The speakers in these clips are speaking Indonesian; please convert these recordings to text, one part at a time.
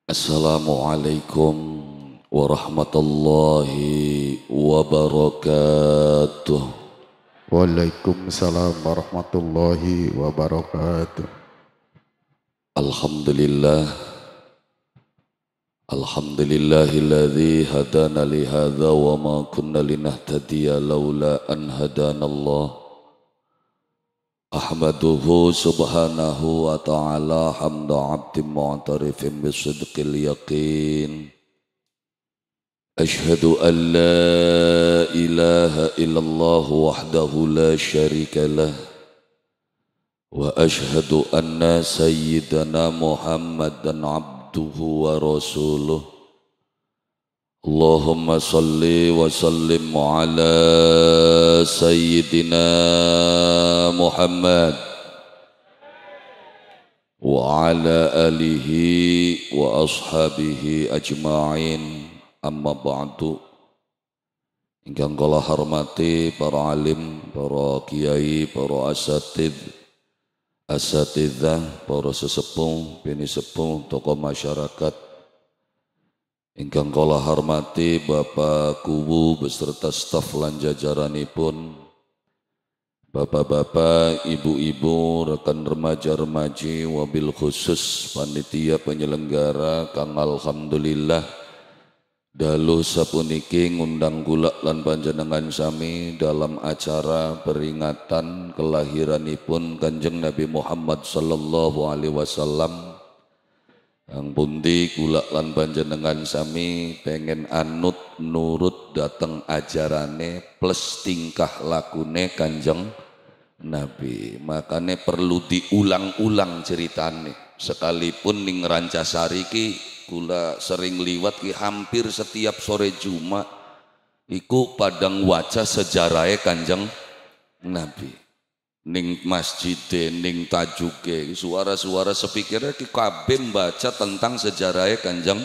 Assalamualaikum warahmatullahi wabarakatuh. Waalaikumsalam warahmatullahi wabarakatuh. Alhamdulillah, alhamdulillahilladzi hadana li hadza wa ma kunna linahtadiya laula an hadanallah. Ahmaduhu subhanahu wa ta'ala hamda abdin mu'tarifin bisidqil yaqin. Ashhadu an la ilaha illallah wahdahu la syarika lah. Wa ashhadu anna sayyidana Muhammadan abduhu wa rasuluh. Allahumma salli wa sallim ala sayyidina Muhammad wa ala alihi wa ashabihi ajma'in, amma ba'du. Ingkang kula hormati para alim, para kiai, para asatidzah, para sesepuh, bini sepuh, tokoh masyarakat. Ingkang kula hormati Bapak Kuwu beserta staf lan jajaranipun, bapak-bapak, ibu-ibu, rekan remaja-remaji, wabil khusus panitia penyelenggara kang alhamdulillah dalu sapuniki ngundang kula lan panjenengan sami dalam acara peringatan kelahiranipun Kanjeng Nabi Muhammad sallallahu alaihi wasallam. Ang pundi kula lan panjenengan sami pengen anut nurut dateng ajarane plus tingkah lakune Kanjeng Nabi. Makanya perlu diulang-ulang ceritane. Sekalipun ning Rancasari ki kula sering liwat ki hampir setiap sore Jumat iku padang wajah sejarahe Kanjeng Nabi. Ning masjid, ning tajuke, suara-suara sepikirnya ki kabeh baca tentang sejarahnya Kanjeng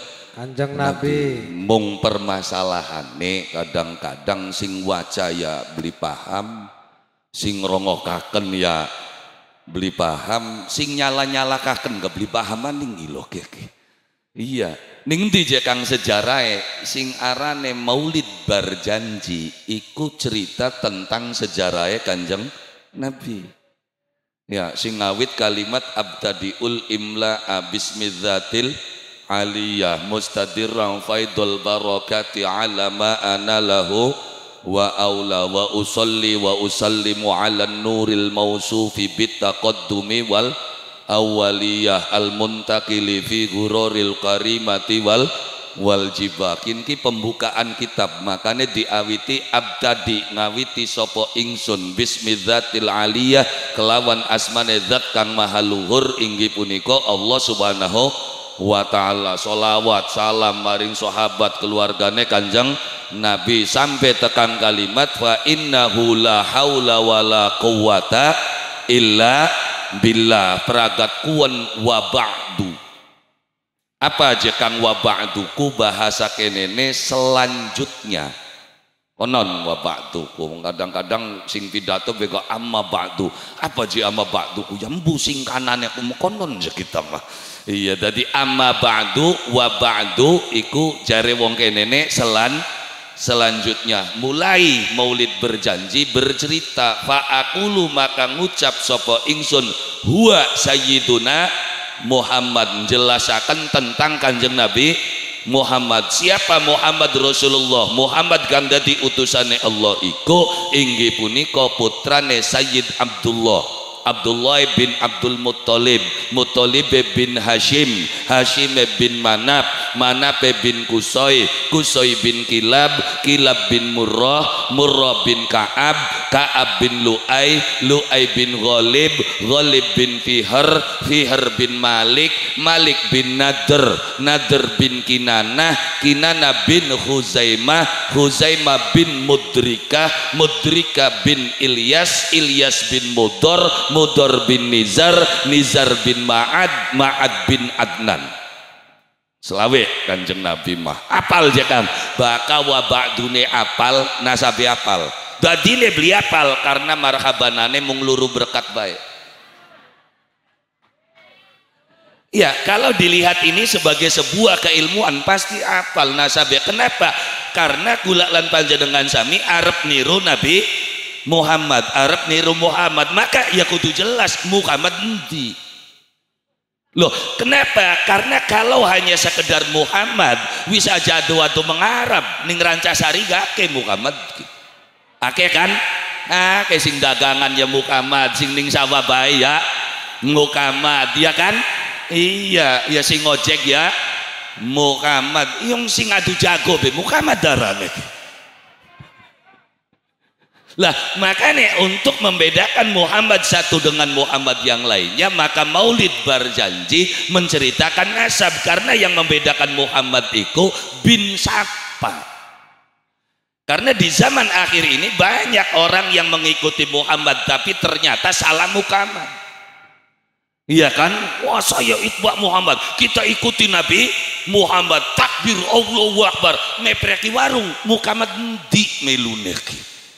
Nabi. Mung permasalahane kadang-kadang sing waca ya beli paham, sing rongokaken ya beli paham, sing nyala-nyalakaken gak beli pahaman ning ilo keke. Iya, ning ndi je kang sejarahe sing arane Maulid Barjanji iku cerita tentang sejarahnya Kanjeng Nabi. Ya, sing ngawit kalimat abtadiul imla bismidzatil aliyah mustadirran faidul barakati ala ma ana lahu wa aula wa usalli wa usallimu ala nuril mausufi bitaqaddumi wal awwaliyah al muntakili fi ghururil karimati wal jibakin ki pembukaan kitab. Makanya diawiti abtadi ngawiti sopo ingsun bismidzatil aliyah kelawan asmane zat kang maha luhur inggih punika Allah subhanahu wa ta'ala. Sholawat salam maring sahabat keluargane Kanjeng Nabi sampai tekan kalimat fa innahu la haula wala quwata illa billah peragat kuan wa ba'du. Apa aja kang wa ba'duku bahasa kenene selanjutnya. Konon wa ba'duku kadang-kadang sing pidato bego amma ba'du. Apa aja amma ba'duku jambu sing kanane aku konon aja kita mah. Iya tadi amma ba'du wa ba'du iku jare wong kenene selanjutnya. Mulai Maulid Berjanji bercerita fa aqulu maka ngucap sapa ingsun huwa sayyiduna Muhammad menjelaskan tentang Kanjeng Nabi Muhammad. Siapa Muhammad Rasulullah? Muhammad kang dadi utusane Allah iku inggih punika putrane Sayyid Abdullah bin Abdul Muttalib, Muttalib bin Hashim, Hashim bin Manaf, Manaf bin Kusoi, Kusoi bin Kilab, Kilab bin Murrah, Murrah bin Ka'ab, Ka'ab bin Lu'ay, Lu'ay bin Ghalib, Ghalib bin Fihr, Fihr bin Malik, Malik bin Nadr, Nadr bin Kinanah, Kinanah bin Huzaimah, Huzaimah bin Mudrikah, Mudrikah bin Ilyas, Ilyas bin Mudor, Mudor bin Nizar, Nizar bin Ma'ad, Ma'ad bin Adnan. Selawe Kanjeng Nabi mah apal je kan baka wa ba'dune apal nasabe apal dadine beli apal karena marhabanane mung luru berkat baik. Ya, kalau dilihat ini sebagai sebuah keilmuan pasti apal nasabnya. Kenapa? Karena kula lan panjenengan sami arep niru Nabi Muhammad, arep niru Muhammad, maka ya kudu jelas Muhammad endi. Loh, kenapa? Karena kalau hanya sekedar Muhammad bisa jadu atau mengarab ning Rancasari gake Muhammad. Ake kan? Ake sing dagangan ya Muhammad, sing ning sawah bae ya Muhammad, ya kan? Iya, ya sing ojek ya Muhammad, yang sing adu jago be Muhammad darane. Lah makanya untuk membedakan Muhammad satu dengan Muhammad yang lainnya, maka Maulid berjanji menceritakan nasab, karena yang membedakan Muhammad itu bin siapa. Karena di zaman akhir ini banyak orang yang mengikuti Muhammad tapi ternyata salah Muhammad. Iya kan? Wah, saya itba Muhammad, kita ikuti Nabi Muhammad, takbir Allahu Akbar, mepreki warung Muhammad di meluneki.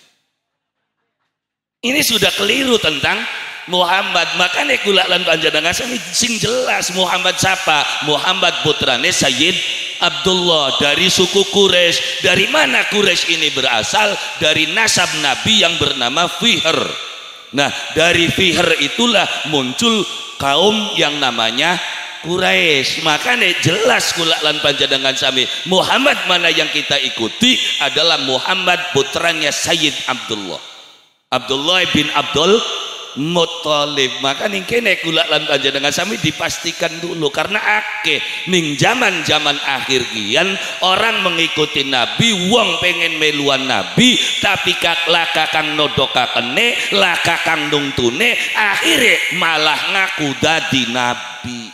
Ini sudah keliru tentang Muhammad. Makanya kula lan panjenengan sing jelas Muhammad siapa? Muhammad putrane Sayyid Abdullah dari suku Quraisy. Dari mana Quraisy ini berasal? Dari nasab Nabi yang bernama Fihr. Nah, dari Fihr itulah muncul kaum yang namanya Quraisy. Makanya jelas kula lan panjenengan sami Muhammad mana yang kita ikuti adalah Muhammad putranya Sayyid Abdullah, Abdullah bin Abdul Muttalib. Maka ning kene kula lan panjenengan sami dipastikan dulu, karena akeh ning zaman-zaman akhir kian orang mengikuti Nabi, wong pengen meluan Nabi tapi laka kang nodokakene, laka kang nungtune, akhirnya malah ngaku dadi Nabi.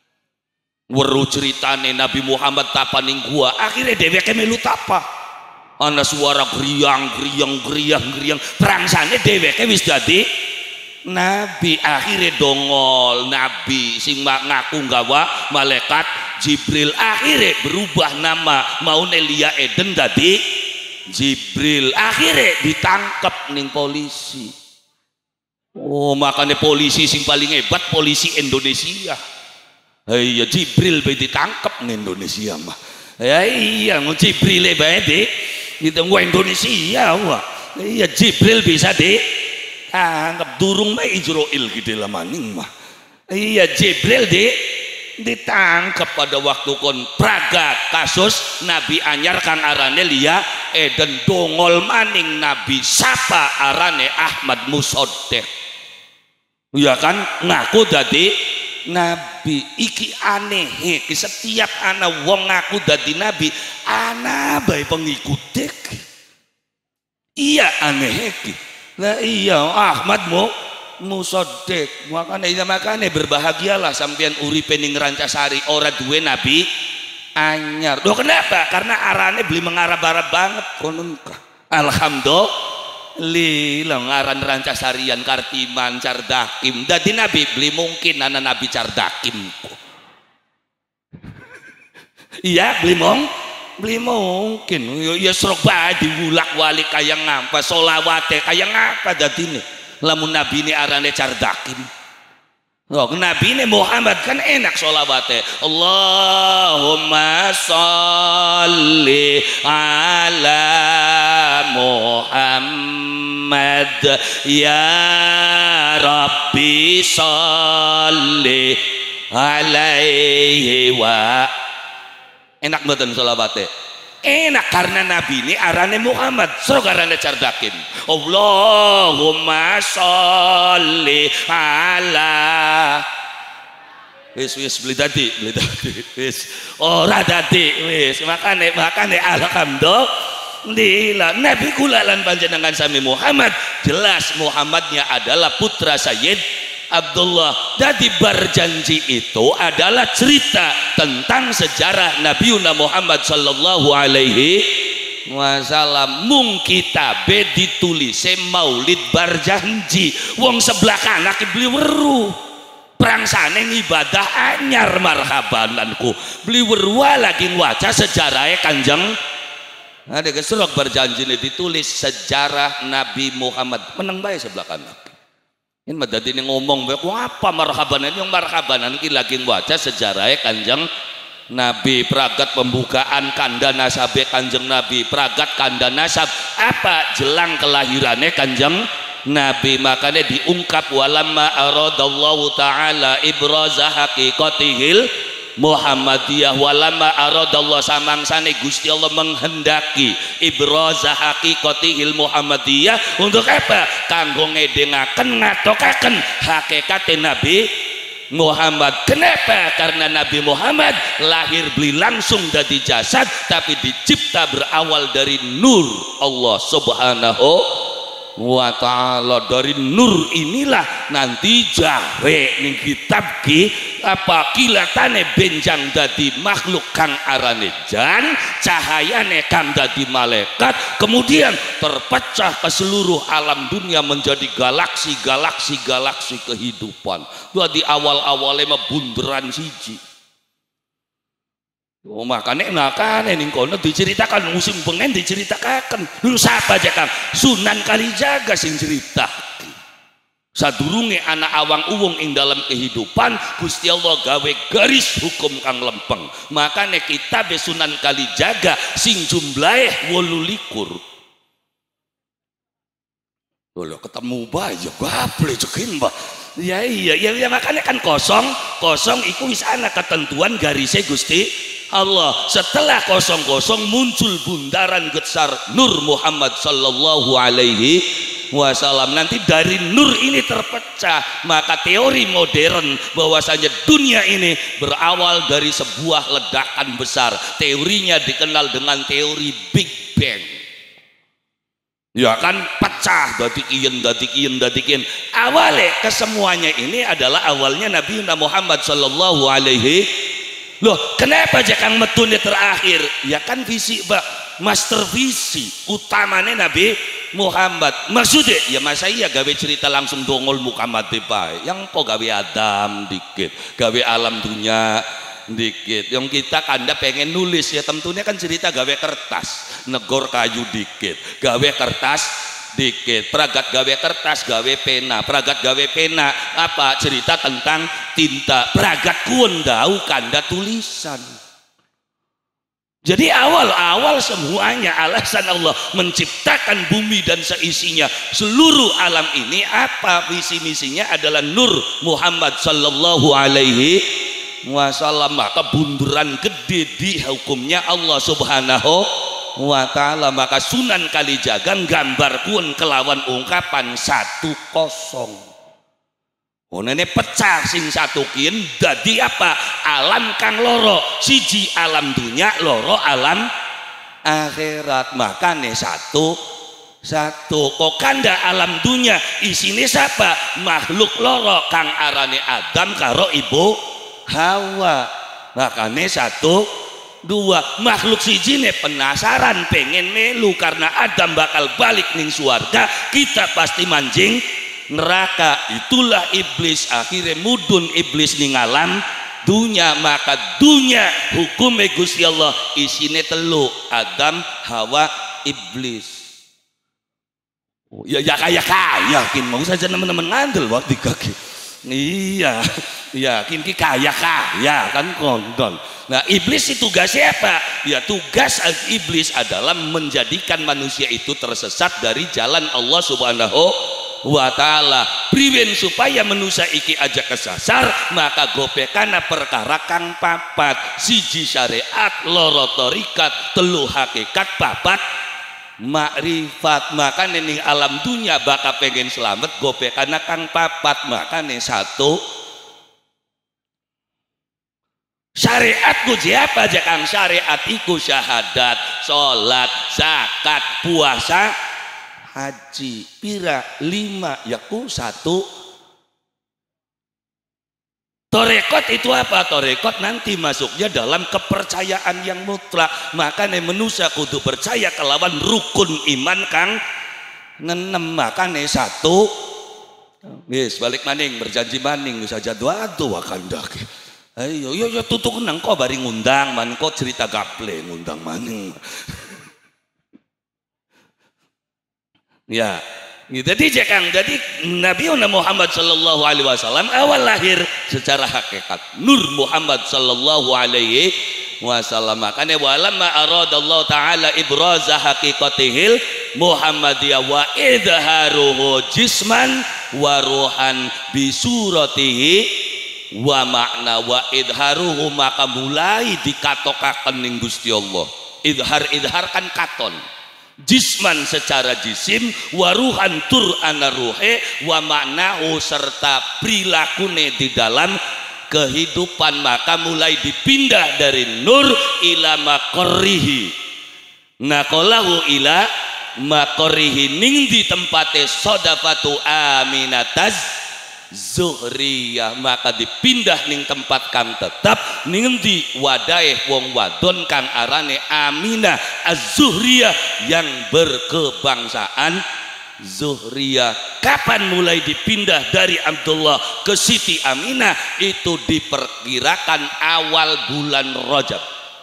Weru ceritane Nabi Muhammad tapa ning gua, akhirnya dheweke melu tapa. Ana suara griang prangsane dheweke wis dadi Nabi. Akhirnya dongol Nabi sing ngaku gawa malaikat Jibril, akhirnya berubah nama mau Nelia Eden dadi Jibril, akhirnya ditangkap ning polisi. Oh, makanya polisi sing paling hebat polisi Indonesia. Iya, Jibril be ditangkap ning Indonesia mah. Ya iya, mau Jibril bae di Indonesia wah. Iya, Jibril bisa anggap durung mah Ijroil gitu lah maning mah. Iya, Jibril ditangkap pada waktu kon praga kasus Nabi anyar kang arane Lia Eden, dongol maning Nabi sapa arane Ahmad Musaddiq. Iya kan, ngaku dadi Nabi. Iki aneh, setiap anak wong ngaku dadi Nabi ana bae pengikut dek. Iya aneh iki. Lah iya Ahmad Musaddiq. Makanya berbahagialah sampean uripe ning Rancasari ora duwe Nabi anyar. Loh kenapa? Karena arane beli mengarab-arab banget konon. Alhamdulillah ngaran Rancasarian Kartiman Cardakim. Dadi Nabi beli mungkin ana Nabi Cardakim. Iya beli mungkin ya serok bae diwulak walik kaya ngapa, solawate kaya ngapa dadine lamun Nabi ini arane Cardakim. Oh, Nabi ini Muhammad kan enak solawate, Allahumma sholli ala Muhammad ya Rabbi sholli alaihi wa. Enak mboten sholawate? Enak karena Nabi ini arane Muhammad, serok arane Cardakim. Allahumma sholli ala wis beli tadi wis ora tadi wis makane alhamdulillah Nabi kula lan panjenengan sami Muhammad jelas Muhammadnya adalah putra Sayyid Abdullah. Jadi berjanji itu adalah cerita tentang sejarah Nabi Muhammad sallallahu alaihi wasallam. Mung kitabe ditulis Maulid berjanji, wong sebelah kanan beli weru prangsane ibadah anyar marhabananku beli weru lagi waca sejarahnya Kanjeng. Ada keserok berjanji ini ditulis sejarah Nabi Muhammad menang bae sebelah kanan. Ini madadi ini ngomong, apa marhabanan? Yang marhabanan ini lagi baca sejarahnya Kanjeng Nabi, pragat pembukaan kanda nasabe Kanjeng Nabi, pragat kanda nasab apa jelang kelahirannya Kanjeng Nabi. Makanya diungkap walamma aradallahu ta'ala ibraza haqiqatihil Muhammadiyah, walamma aradallahu samangsane Gusti Allah menghendaki ibraza haqiqatihil Muhammadiyah untuk apa? Kanggo ngedengaken ngatokaken hakikat Nabi Muhammad. Kenapa? Karena Nabi Muhammad lahir beli langsung dari jasad, tapi dicipta berawal dari nur Allah subhanahu wa ta'ala. Dari nur inilah nanti jare ning kitab ki apa kilatane benjang dadi makhluk kang arane jan, cahayane kang dadi malaikat, kemudian terpecah ke seluruh alam dunia menjadi galaksi kehidupan. Di awal-awalnya bunderan siji. Oh, makanya ning kono diceritakan musim pengen diceritakan lu siapa aja Kang Sunan Kalijaga sing cerita sadurunge anak awang uwung ing dalam kehidupan Gusti Allah gawe garis hukum kang lempeng. Makanya kitab Sunan Kalijaga sing jumlahe 28. Lho ketemu bae ya gaple cekin Mbak. Ya makanya kan kosong iku wis ana ketentuan garisnya Gusti Allah. Setelah kosong muncul bundaran besar Nur Muhammad sallallahu alaihi wasallam. Nanti dari nur ini terpecah, maka teori modern bahwasanya dunia ini berawal dari sebuah ledakan besar. Teorinya dikenal dengan teori Big Bang. Ya kan pecah dadi kiyen. Awalnya kesemuanya ini adalah awalnya Nabi Muhammad sallallahu alaihi. Loh, kenapa jangan metune terakhir? Ya kan visi master visi utamanya Nabi Muhammad. Maksudnya ya masa iya gawe cerita langsung dongol Muhammad bae. Yang kok gawe Adam dikit, gawe alam dunia dikit. Yang kita kanda pengen nulis ya tentunya kan cerita gawe kertas, negor kayu dikit, gawe kertas dikit, pragat gawe kertas, gawe pena, pragat gawe pena apa cerita tentang tinta, pragat kuendau kanda tulisan. Jadi awal-awal semuanya alasan Allah menciptakan bumi dan seisinya, seluruh alam ini apa visi misinya adalah Nur Muhammad sallallahu alaihi wasallam. Maka bunderan gede di hukumnya Allah subhanahu wa ta'ala. Maka Sunan Kalijaga gambar kun kelawan ungkapan 1-0. Oh nene pecah sing satu kin dadi apa? Alam kang loro, siji alam dunia, loro alam akhirat. Makane satu kok kanda alam dunia isine siapa? Makhluk loro kang arane Adam karo ibu Hawa. Makane 1 2 makhluk siji ne penasaran pengen melu karena Adam bakal balik ning suarga, kita pasti mancing neraka. Itulah iblis akhirnya mudun iblis ning alam dunia. Maka dunia hukum Gusti Allah isine 3 Adam Hawa iblis. Oh, ya kaya kin mau saja teman-teman ngandel waktu kaki. Iya yakin ki kaya kan kondol. Nah iblis itu tugasnya apa? Ya tugas iblis adalah menjadikan manusia itu tersesat dari jalan Allah subhanahu wa ta'ala. Priwen supaya manusia iki aja kesasar, maka gopekana perkara kang papat, siji syariat, loro torikat, 3 hakikat, 4 makrifat. Maka ning alam dunia bakal pengen selamat gopekana kang papat. Maka nih 1 syariatku siapa aja kang syariat iku syahadat, sholat, zakat, puasa, haji. Pira 5 yaku 1. Torekot itu apa? Torekot nanti masuknya dalam kepercayaan yang mutlak. Makanya manusia kudu percaya kelawan rukun iman kang 6. Makanya 1 yes balik maning berjanji maning saja doa kandak. Ayo tutuk nang kok bari ngundang man kok cerita gaple ngundang maning. Ya Jadi Nabi Muhammad sallallahu alaihi wasallam awal lahir secara hakikat Nur Muhammad sallallahu alaihi wasallam. Makanya walamma aradallahu taala ibraza haqiqatihil Muhammadiyah wa idharuhu jisman wa ruhan bi suratihi wa makna wa idharuhu, maka mulai dikatokaken ning Gusti Allah. Idhar kan katon, jisman secara jisim, waruhan tur ana ruhe, wa maknahu serta prilakune di dalam kehidupan, maka mulai dipindah dari nur ila makorihi, nakolahu ila makorihi, ning di tempate sodafatu aminataz zuhriyah, maka dipindah ning tempat kang tetap ning di wadae wong wadon kang arane Aminah az-Zuhriyah yang berkebangsaan Zuhriyah. Kapan mulai dipindah dari Abdullah ke Siti Aminah? Itu diperkirakan awal bulan Rajab.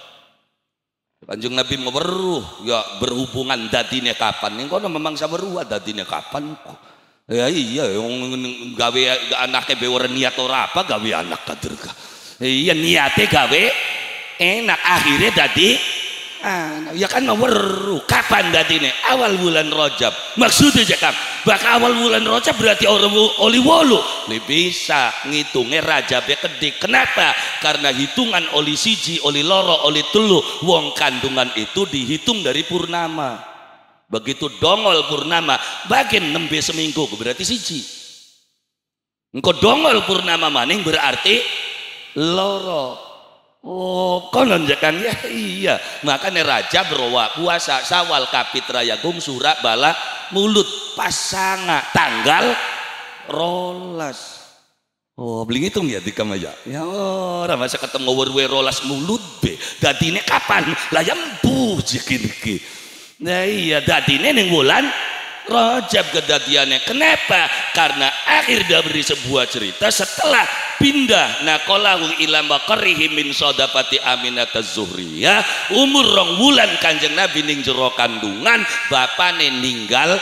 Kanjeng Nabi meweruh ya berhubungan dadine kapan ning kono memang saweruh dadine kapan kok. Ya iya gawe anaknya bewer niat ora apa gawe anak kader ka. Iya niate gawe enak akhirnya dadi ya kan weru kapan dadine awal bulan Rajab. Maksudnya Kang bakal awal bulan Rajab berarti orang oli wolu bisa ngitungnya Rajabnya kedik. Kenapa? Karena hitungan oli siji oli loro oli telu wong kandungan itu dihitung dari purnama. Begitu dongol purnama bagian nembe seminggu berarti siji, engko dongol purnama maning berarti loro. Oh konon kan ya iya, makanya Rajab Rawa puasa Sawal Kapitra Yagung Surak Bala Mulut pasanga tanggal rolas. Oh beli ngitung ya di kamaya ya ora masa ketemu werwe rolas mulut be dadine kapan layam bu jikini. Nah iya dadine ning bulan Rajab kedadiannya. Kenapa? Karena akhir dari sebuah cerita setelah pindah nakolahu ila maqarrihi min sodapati Aminah az-Zuhriyah umur rong wulan Kanjeng Nabi ning jero kandungan bapane ninggal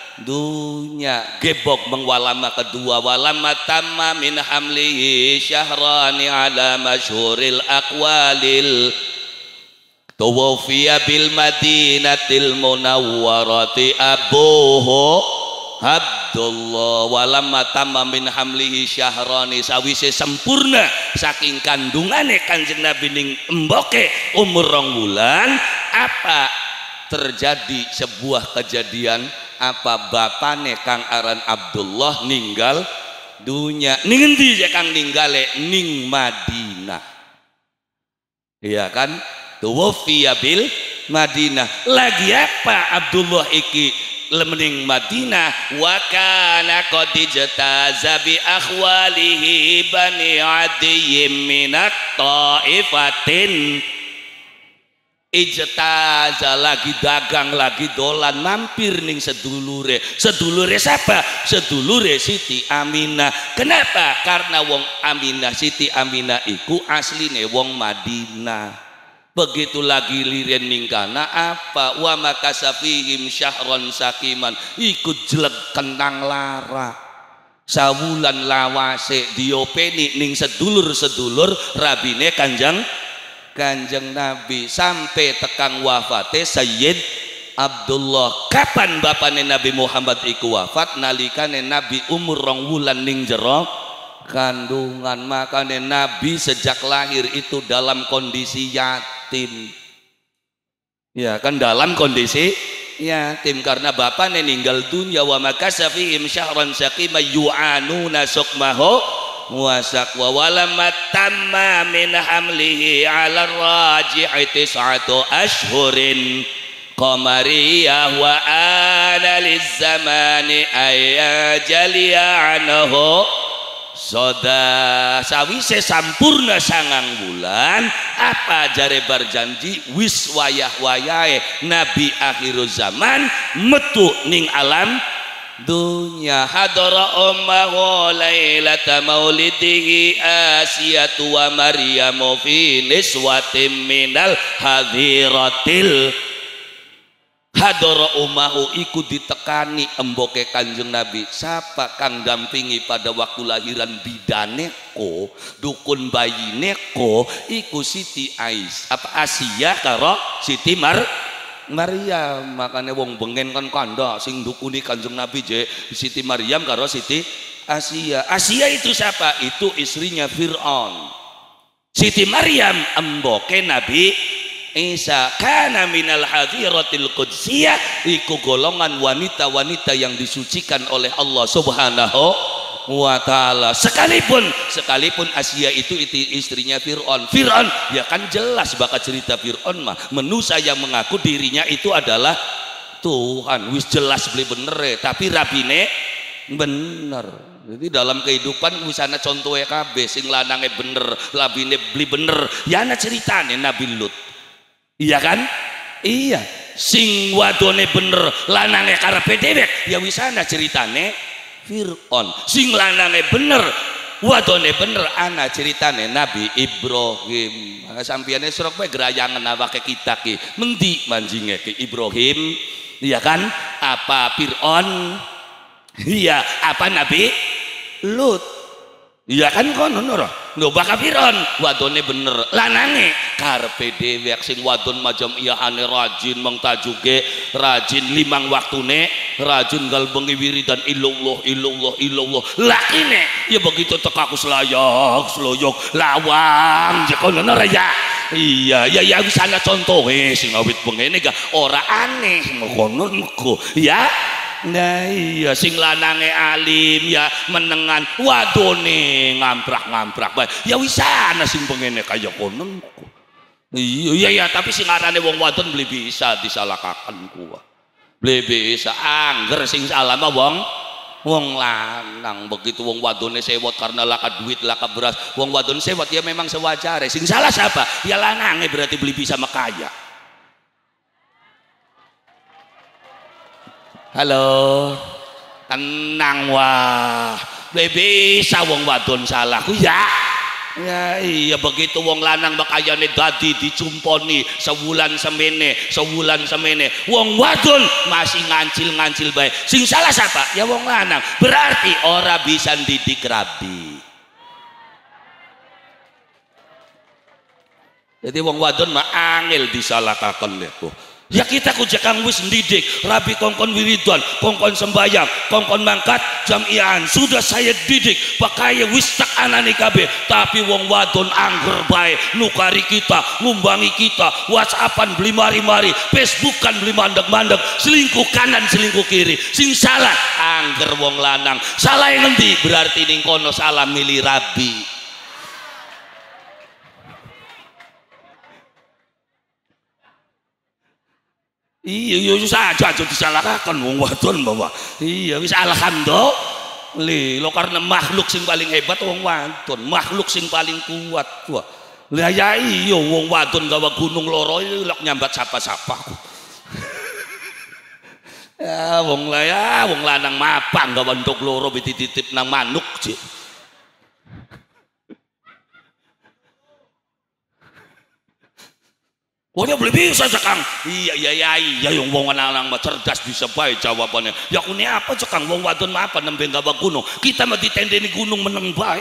dunya. Gebok mengwalama kedua walama tamma min hamlihi syahrani ala masyhuril aqwalil tuwafiya bil madinatil munawwarati abuhu Abdullah walamma tamma min hamlihi syahrani sawise sempurna saking kandungane Kanjeng Nabi ning emboke umur rong wulan apa terjadi sebuah kejadian apa bapane Kang aran Abdullah ninggal dunya. Ning endi ya Kang ninggale? Ning Madinah. Iya kan? Tuwafiya bil Madinah. Lagi apa Abdullah iki lemening Madinah? Wa kana qad ijtaza bi akhwalihi bani adiyyin minat taifatin. Ijtaza lagi dagang lagi dolan mampir ning sedulure. Sedulure siapa? Sedulure Siti Aminah. Kenapa? Karena wong Aminah Siti Aminah iku asline wong Madinah. Begitu lagi liren ningkana apa wa makasafihim syahron sakiman ikut jelek kentang lara sawulan lawase diopeni ning sedulur-sedulur rabine Kanjeng Nabi sampai tekang wafate Sayyid Abdullah. Kapan bapane Nabi Muhammad iku wafat? Nalikane Nabi umur rong wulan ning jero kandungan. Makanya Nabi sejak lahir itu dalam kondisi yatim. Ya kan dalam kondisi yatim karena bapaknya meninggal dunia. Wa makasafihim syahran saqima yu'anuna sukmahu wasak wa walamma tamma min hamlihi ala raji'i tis'atu ashhurin qamariyah wa ana lizzamani ayajaliya anhu soda. Sawise sampurna sangang bulan apa jare berjanji wis wayah-wayahe Nabi akhir zaman metu ning alam dunya. Hadara ummahu lailata maulidihi Asiyatu wa Maryamu fi niswatin minal hadiratil hadara umahu iku ditekani emboke Kanjeng Nabi. Siapa kang dampingi pada waktu lahiran bidaneko, dukun bayineko iku Siti Asia karo Siti Maryam. Makanya wong bengen kan kanda sing dukuni Kanjeng Nabi je Siti Maryam karo Siti Asia. Asia itu siapa? Itu istrinya Fir'aun. Siti Maryam emboke Nabi Isa. Kana minal hadiratil qudsiyah, iku golongan wanita-wanita yang disucikan oleh Allah Subhanahu wa ta'ala. Sekalipun Asia itu istrinya Fir'aun. Fir'aun ya kan jelas bakal cerita Fir'aun mah manusia yang mengaku dirinya itu adalah Tuhan. Wis jelas beli bener tapi rabine bener. Jadi dalam kehidupan wisana contohnya KB sing lanange bener, labine beli bener. Ya ana ceritane Nabi Lut. Iya kan? Iya. Sing wadone bener, lanange karepe dhewek, ya wisana ceritane Fir'aun. Sing lanange bener, wadone bener, ana ceritane Nabi Ibrahim. Sampiyane surok wae gerayangan awake kita ki. Mendi manjinge ki Ibrahim? Iya kan? Apa Fir'aun? Iya, apa Nabi Lut? Iya kan kono ora. Lho bakal Fir'aun wadone bener, lanange karepe dhewek. Sing wadon macam iya ane rajin mengtajuge, rajin limang waktune, rajin gal bengi wiridan illallah. Lakine ya begitu tekaku sloyok lawang je kono ora ya. Iya ya wis ana contohe sing awit bengene ga ora aneh ngono mugo ya. Nah iya sing lanange alim ya menengan, wadone ngamprak bae ya wis ana sing pengene kaya kono. Iya tapi sing arane wong wadon beli bisa disalahkaken kuwi. Beli bisa angger sing salah mah wong lanang. Begitu wong wadone sewot karena laka duit laka beras, wong wadon sewot ya memang sewajare. Sing salah siapa? Ya lanange berarti beli bisa makaya. Halo, tenang wah, bisa wong wadon salahku ya. Ya iya begitu wong lanang makayane dadi dicumponi sebulan semene, wong wadon masih ngancil bae. Sing salah siapa? Ya wong lanang. Berarti ora bisa didik rabi. Jadi wong wadon mah angel disalahkaken lho. Ya kita kujakang wis ndidik rabi kongkon wiridan, kongkon sembayang, kongkon mangkat jamian, sudah saya didik pakai wis tak anani kabeh. Tapi wong wadon angger bae nukari kita, ngumbangi kita, whatsappan beli mari-mari, facebookan beli mandek-mandek, selingkuh kanan selingkuh kiri. Sing salah angger wong lanang. Salah yang ngendi? Berarti ning kono salah milih rabi. Iya saja aja disalahkan wong wadon bawa. Iya wis alhamdulillah lo karena makhluk sing paling hebat wong wadon, makhluk sing paling kuat. Wah lah ya iya wong wadon gawa gunung loro lok nyambat sapa-sapa. Ya wong lanang mapang gawa entuk loro dititip nang manuk sih. Oh dia boleh bisa cekang. Iya yang wong lanang mah cerdas bisa bae jawabannya. Ya kune apa cekang wong wadon mah apa nembe gawa gunung. Kita mah ditendeni gunung meneng bae.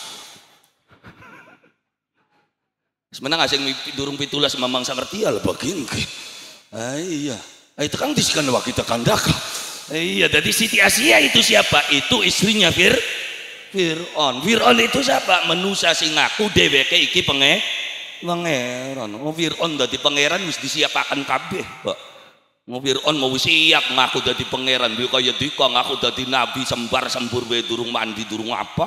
Semenang asing durung 17 mamang sangerti lah bagin. Iya. Itu kan disikan wa kita kandaka. Iya, jadi Siti Asia itu siapa? Itu istrinya Fir'aun. Fir'aun itu siapa? Manusia sing ngaku dheweke iki pangeran. Fir'aun dadi pangeran wis disiapaken kabeh, Pak. Fir'aun mau siap ngaku dadi pangeran, dia kaya dika ngaku dadi nabi sembar sembur wae durung mandi durung apa.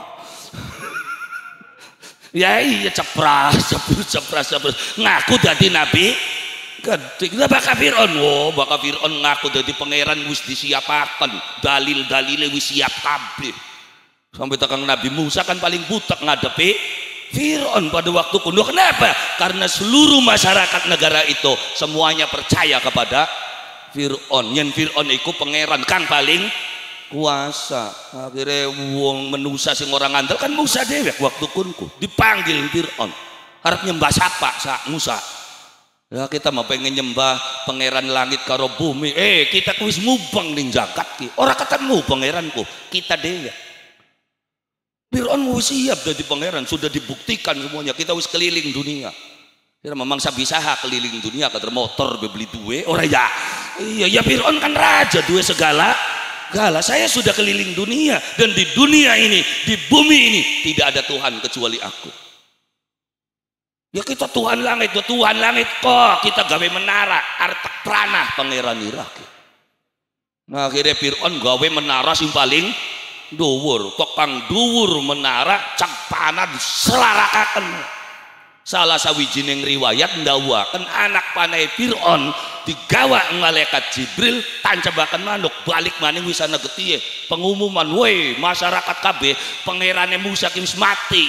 Ya iya cepras ngaku dadi nabi. Ketika bakal Fir'aun, bakal Fir'aun ngaku dadi pangeran wis disiapaken, dalil-dalile wis siap kabeh. Sampai tekan Nabi Musa kan paling butek ngadepi Fir'aun pada waktu kuno. Kenapa? Karena seluruh masyarakat negara itu semuanya percaya kepada Fir'aun. Yen Fir'aun iku pangeran kang paling kuasa. Akhirnya wong menusa sing orang ngandel kan Musa dewek waktu kunku dipanggil Fir'aun. Harap nyembah sapa sak Musa. Ya kita mau pengen nyembah pangeran langit karo bumi. Kita kuis mubang ning jagat ki. Ora ketemu pangeranku, kita dhewe. Fir'aun wis siap dadi pangeran, sudah dibuktikan semuanya. Kita wis keliling dunia. Kira memang sabisaha keliling dunia kader motor beli duwe ora ya. Iya, ya Fir'aun kan raja duwe segala. Saya sudah keliling dunia dan di dunia ini, di bumi ini tidak ada Tuhan kecuali aku. Ya kita Tuhan langit kok kita gawe menara artek pranah pangeran Irak. Nah akhirnya Fir'aun gawe menara sing paling dhuwur, kok kang dhuwur menara cak panah diselarakaken. Salah sawijining riwayat ndawuhaken anak panah Fir'aun digawa malaikat Jibril tancebaken manuk balik maning wis ana getihe pengumuman, woi masyarakat kabeh pangerane Musa ki wis mati.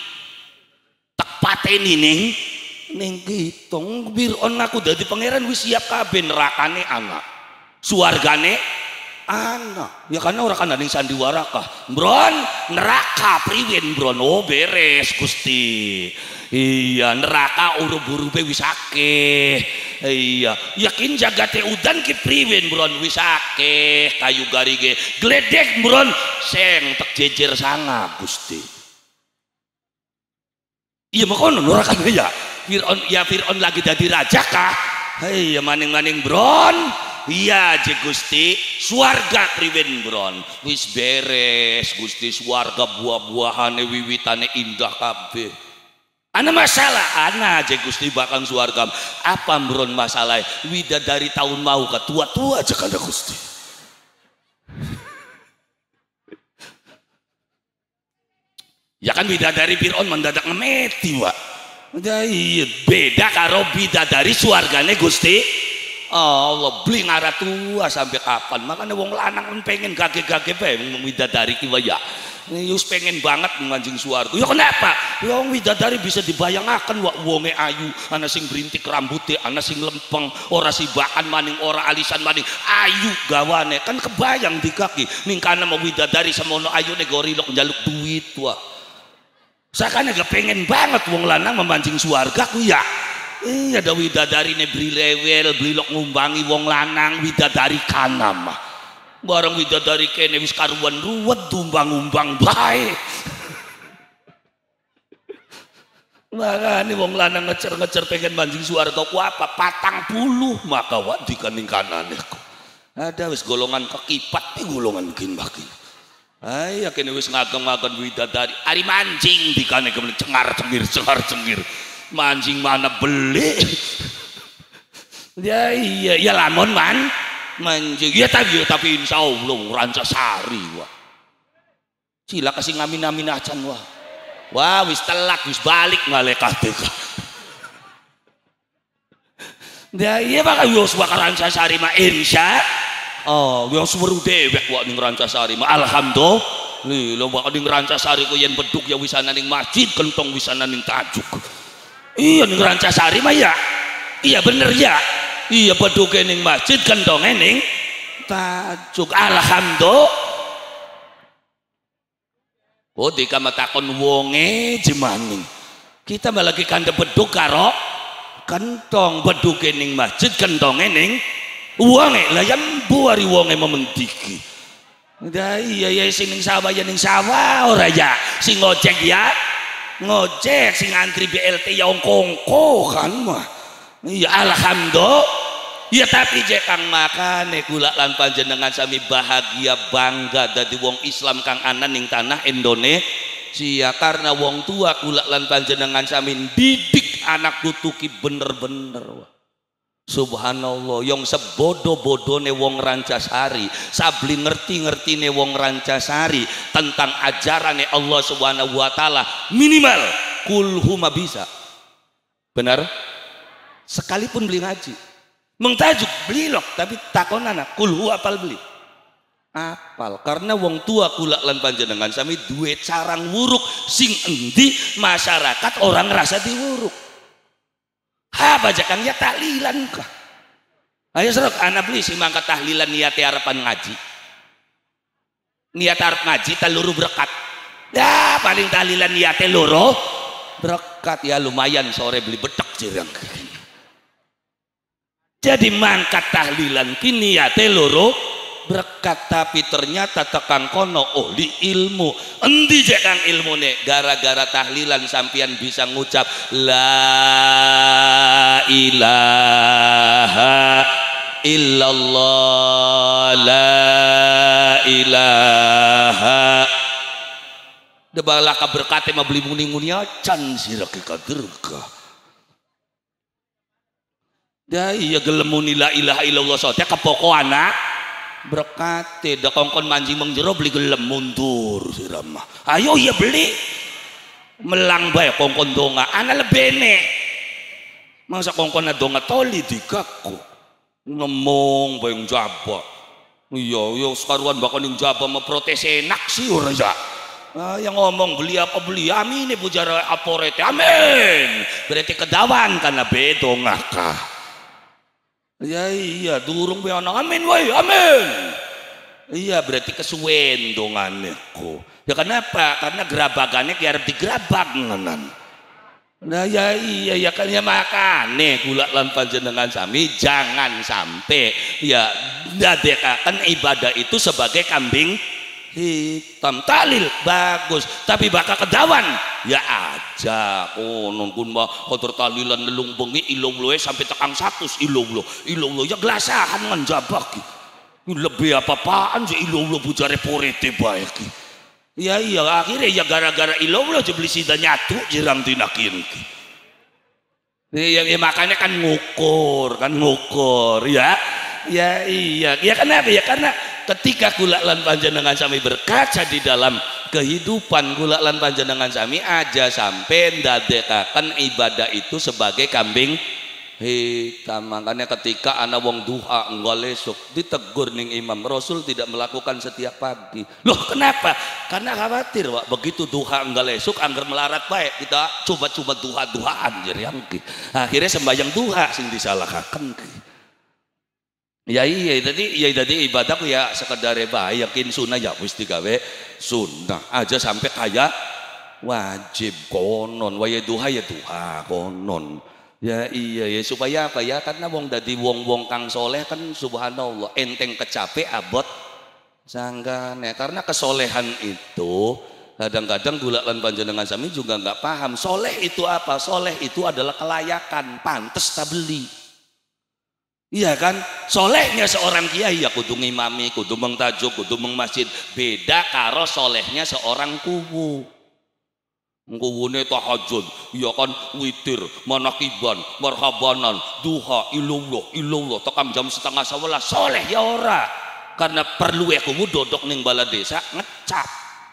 Pateni ning kitung Fir'aun ngaku dadi pangeran wis siap kabeh, nerakane anak suargane anak ya karena ora kan ning sandiwara kah mbron neraka priwen mbron. Oh beres Gusti, iya neraka urup-urupe wis akeh. Iya yakin jagate udan ki priwen mbron wis akeh, kayu garige gledek mbron seng tek jejer sanga Gusti. Iya makono nurakan ya Fir'aun lagi jadi raja kah? Iya maning-maning bron. Iya je Gusti swarga priwen bron wis beres Gusti, swarga buah-buahane wiwitane indah kabeh. Ana masalah ana je Gusti bakal swarga. Apa bron masalah? Widadari tahun mau ka tua-tua aja kada Gusti. Ya kan bidadari Fir'aun mendadak ngemeti wak. Beda karo bidadari swargane Gusti Allah beli ngara tua sampai kapan. Makanya wong lanang kan pengen gage-gage bae bidadari ki ya. Yus pengen banget manjing swarga. Ya kenapa? Ya wong bidadari bisa dibayangaken wak wonge ayu, ana sing berintik rambutnya, ana sing lempeng, ora sibakan maning, ora alisan maning, ayu gawane. Kan kebayang di kaki mingkana mau bidadari semono ayune gorilok njaluk duit wak. Sakane gak pengen banget wong lanang memancing swarga ku ya. Iya ada widadari ne beli lewel, beli lok ngumbangi wong lanang widadari kanam. Bareng widadari kene wis karuan ruwet tumbang-umbang bae. Makane wong lanang ngecer-ngecer pengen mancing swarga ku apa? 40 maka wak dikaning kanane ku. Ada wis golongan kekipat golongan kin-bakin. Ay kene wis ngagem-ngagem widadari ari mancing dikane kemudian cengar-cengir mancing mana beli. Ya iya ya lamun mancing ya tapi insyaallah Rancasari wah sila kasih ngamin-amin acan wah wis telak wis balik malaikat teka. Ya iya bakal wis bakal Rancasari mah insya oh, yang semeru dewek wak ning Rancasari mah alhamdulillah wak ning Rancasari ku yen beduk ya wisana ning masjid kentong wisana ning tajuk. Iya ning Rancasari mah ya iya bener ya iya beduke ning masjid kentonge ning tajuk alhamdulillah. Oh dikamatakon wonge jemaning kita malah lagi kandhe beduk karo kentong beduke ning masjid kentonge ning wonge lah yang buari wonge memendiki. Udah iya sing ning sawah ya ning sawah ora ya sing ngojek ya ngojek sing antri BLT ya kongko kan mah. Iya alhamdulillah. Ya tapi je kang makane kula lan panjenengan sami bahagia bangga dadi wong Islam kang ana ning tanah Indonesia karena wong tua kula lan panjenengan sami didik anak tutuki bener-bener. Subhanallah yang sebodoh-bodohne wong Rancasari sabli ngerti-ngertine wong Rancasari tentang ajarannya Allah Subhanahu wa taala minimal kulhuma bisa benar sekalipun beli ngaji mengtajuk beli lok tapi takon anak kulhu apal beli apal karena wong tua kula lan panjenengan sami duwe carang wuruk sing endi masyarakat orang rasa diwuruk. Apa jakang ya tahlilan kah? Ayo serok anak beli sih mangkat tahlilan niat harapan ngaji. Niat harap ngaji teluru berkat. Ya paling tahlilan niatnya loro berkat ya lumayan sore beli bedak jirang. Jadi mangkat tahlilan kini ya loro berkat, tapi ternyata tekan kono oli ilmu. Endi jek kang ilmune? Gara-gara tahlilan sampean bisa ngucap la ilaha illallah, la ilaha. Debala ka berkate mah beli muni-muni acan sira ke kaderka. Da iya gelem muni la ilaha illallah sote kepokoana berkate da kongkon manjing mengjero beli gelem mundur sira mah. Ayo iya beli melang bae kongkon donga ana lebene. Masa kongkon donga toli dikaku ngomong bae njaba. Iya sekaruan bakal ning jaba mah protes enak sih ora ya. Yang ngomong beli apa beli amin ibu jara aporete amin berarti kedawan karena bedo ngakah. Ya iya durung be ana amin wae amin. Iya berarti kesuwen donganku. Ya kenapa? Karena gerabagane ki arep digerabag nganan. Nah ya iya ya kan ya makane kula lan panjenengan sami jangan sampai ya ndadekaken ibadah itu sebagai kambing hitam. Tahlil bagus tapi bakal kedawan ya aja konon kun mah kotor tahlilan lelung bengi ilung-luwe sampai tekang 100 ilung-lu ya gelasahan nganjabak lebih apa-apaan sih ilung-lu bujare porete bae ki. Ya iya akhirnya ya gara-gara ilung-lu aja beli sida nyatu jirang dinakin ki. Ya makanya kan ngukur ya. Ya iya ya kenapa ya karena ketika kula lan panjenengan sami berkaca di dalam kehidupan kula lan panjenengan sami aja sampai ndadekaken ibadah itu sebagai kambing hitam. Makanya ketika ana wong duha nggolesuk ditegur ning imam, Rasul tidak melakukan setiap pagi. Loh kenapa? Karena khawatir Pak, begitu duha nggolesuk angger melarat baik kita coba-coba duha-duhaan jeriang ki. Akhirnya sembahyang duha sing disalahkaken ki. Ya iya tadi ibadah ya sekedar bae yakin sunnah ya wis digawe sunnah aja sampai kayak wajib konon waya duha ya duha konon. Ya iya ya supaya apa ya karena wong dadi wong-wong kang soleh kan subhanallah enteng kecape abot sanggane karena kesolehan itu kadang-kadang gula lan panjenengan sami juga nggak paham soleh itu apa. Soleh itu adalah kelayakan pantes tak beli. Iya kan, solehnya seorang kiai ya kudu ngimami, kudu mengtajuk, kudu mengmasjid. Beda karo solehnya seorang kuwu. Kuwune tahajud, iya kan witir, manakiban, marhabanan, duha, ilullah, tekan jam 10:30 soleh ya ora. Karena perlu ya kumu dodok ning bala desa ngecap.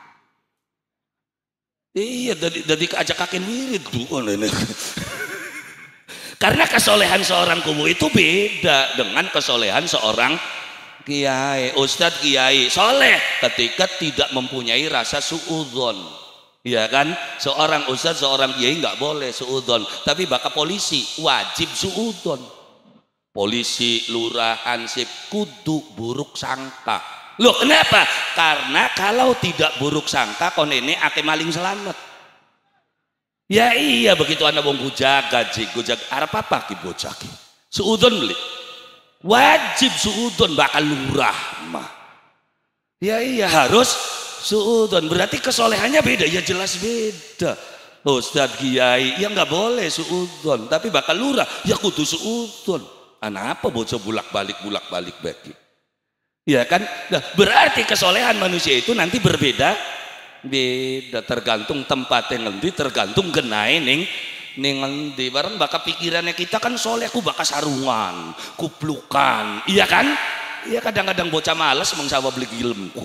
Iya, dari ajak kakin wirid tuh ini. Karena kesolehan seorang kubu itu beda dengan kesolehan seorang kiai. Ustadz kiai soleh ketika tidak mempunyai rasa suudzon, ya kan? Seorang ustadz, seorang kiai nggak boleh suudzon, tapi bakal polisi wajib suudzon. Polisi, lurah, hansip kudu buruk sangka. Loh kenapa? Karena kalau tidak buruk sangka kon ini ake maling selamat. Ya iya begitu anda wong gujag arep apa ki bocah ki suudon beli wajib suudon bakal lurah mah ya iya harus suudon berarti kesolehannya beda ya jelas beda. Ustadz kiai ya nggak boleh suudon tapi bakal lurah ya kudu suudon. Apa bocah bulak balik bagi ya kan. Nah, berarti kesolehan manusia itu nanti berbeda tergantung tempatnya ngendi, tergantung genae ning ngendi. Bareng bakal pikirannya kita kan soleh ku bakal sarungan kuplukan iya kan. Iya kadang-kadang bocah males mengsawa beli ilmu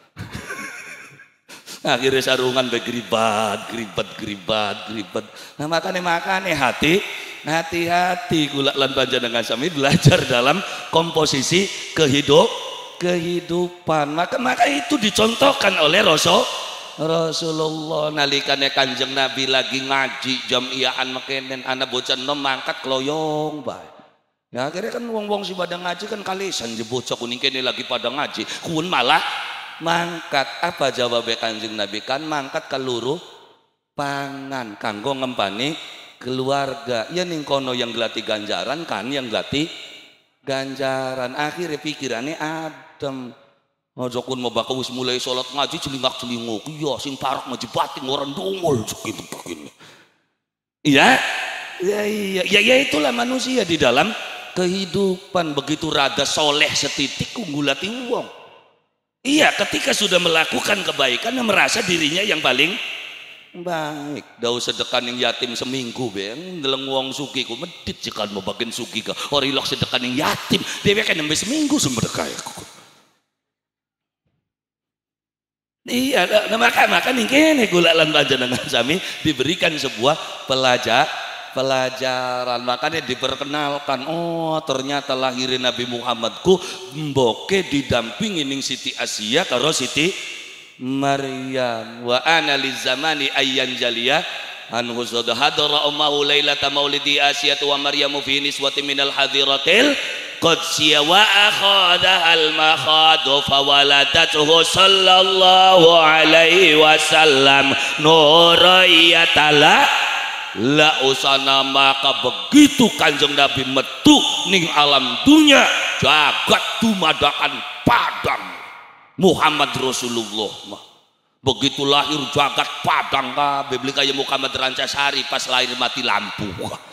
akhirnya sarungan begribat. Nah makanya hati-hati kula lan panjenengan sami belajar dalam komposisi kehidupan. Maka itu dicontohkan oleh Rasulullah nalikane Kanjeng Nabi lagi ngaji jam iyaan mekenen anak bocah nom mangkat kloyong bae. Ya akhirnya kan wong-wong si pada ngaji kan kalisan je bocah kuning kene lagi pada ngaji kun malah mangkat. Apa jawab Kanjeng Nabi? Kan mangkat keluruh pangan kanggo ngempani keluarga. Ya ning kono yang gelati ganjaran kan yang gelati ganjaran. Akhirnya pikirannya adem. Aja kun mabaka wis mulai salat ngaji celingak-celinguk. Iya sing parek ngaji bating orang dongol gitu begini. Iya? Ya itulah manusia di dalam kehidupan. Begitu rada soleh setitik unggulati wong. Iya, ketika sudah melakukan kebaikan merasa dirinya yang paling baik. Dau sedekan yang yatim seminggu beng ndeleng wong sugih ku medit jekan mau bagian sugih ka orilok sedekan yang yatim dhewe kan nembe seminggu sumberkah ya. Iya, maka ningkene kula lan panjenengan sami diberikan sebuah pelajaran. Makanya diperkenalkan, oh ternyata lahirin Nabi Muhammadku mboke didampingi ning Siti Asia karo Siti Maryam. Wa ana lizamani ayyan jaliyah anhu hadara ummahu lailata maulidi Asia wa Maryamu fi niswati minal hadiratil Qudsiya wa akhadha al-makhadu fawaladathu sallallahu alaihi wasallam nurayatala la usana. Maka begitu Kanjeng Nabi metu ning alam dunia jagat dumadakan padang Muhammad Rasulullah. Begitu lahir jagat padang kabeh beli kaya Muhammad Rancasari pas lahir mati lampu.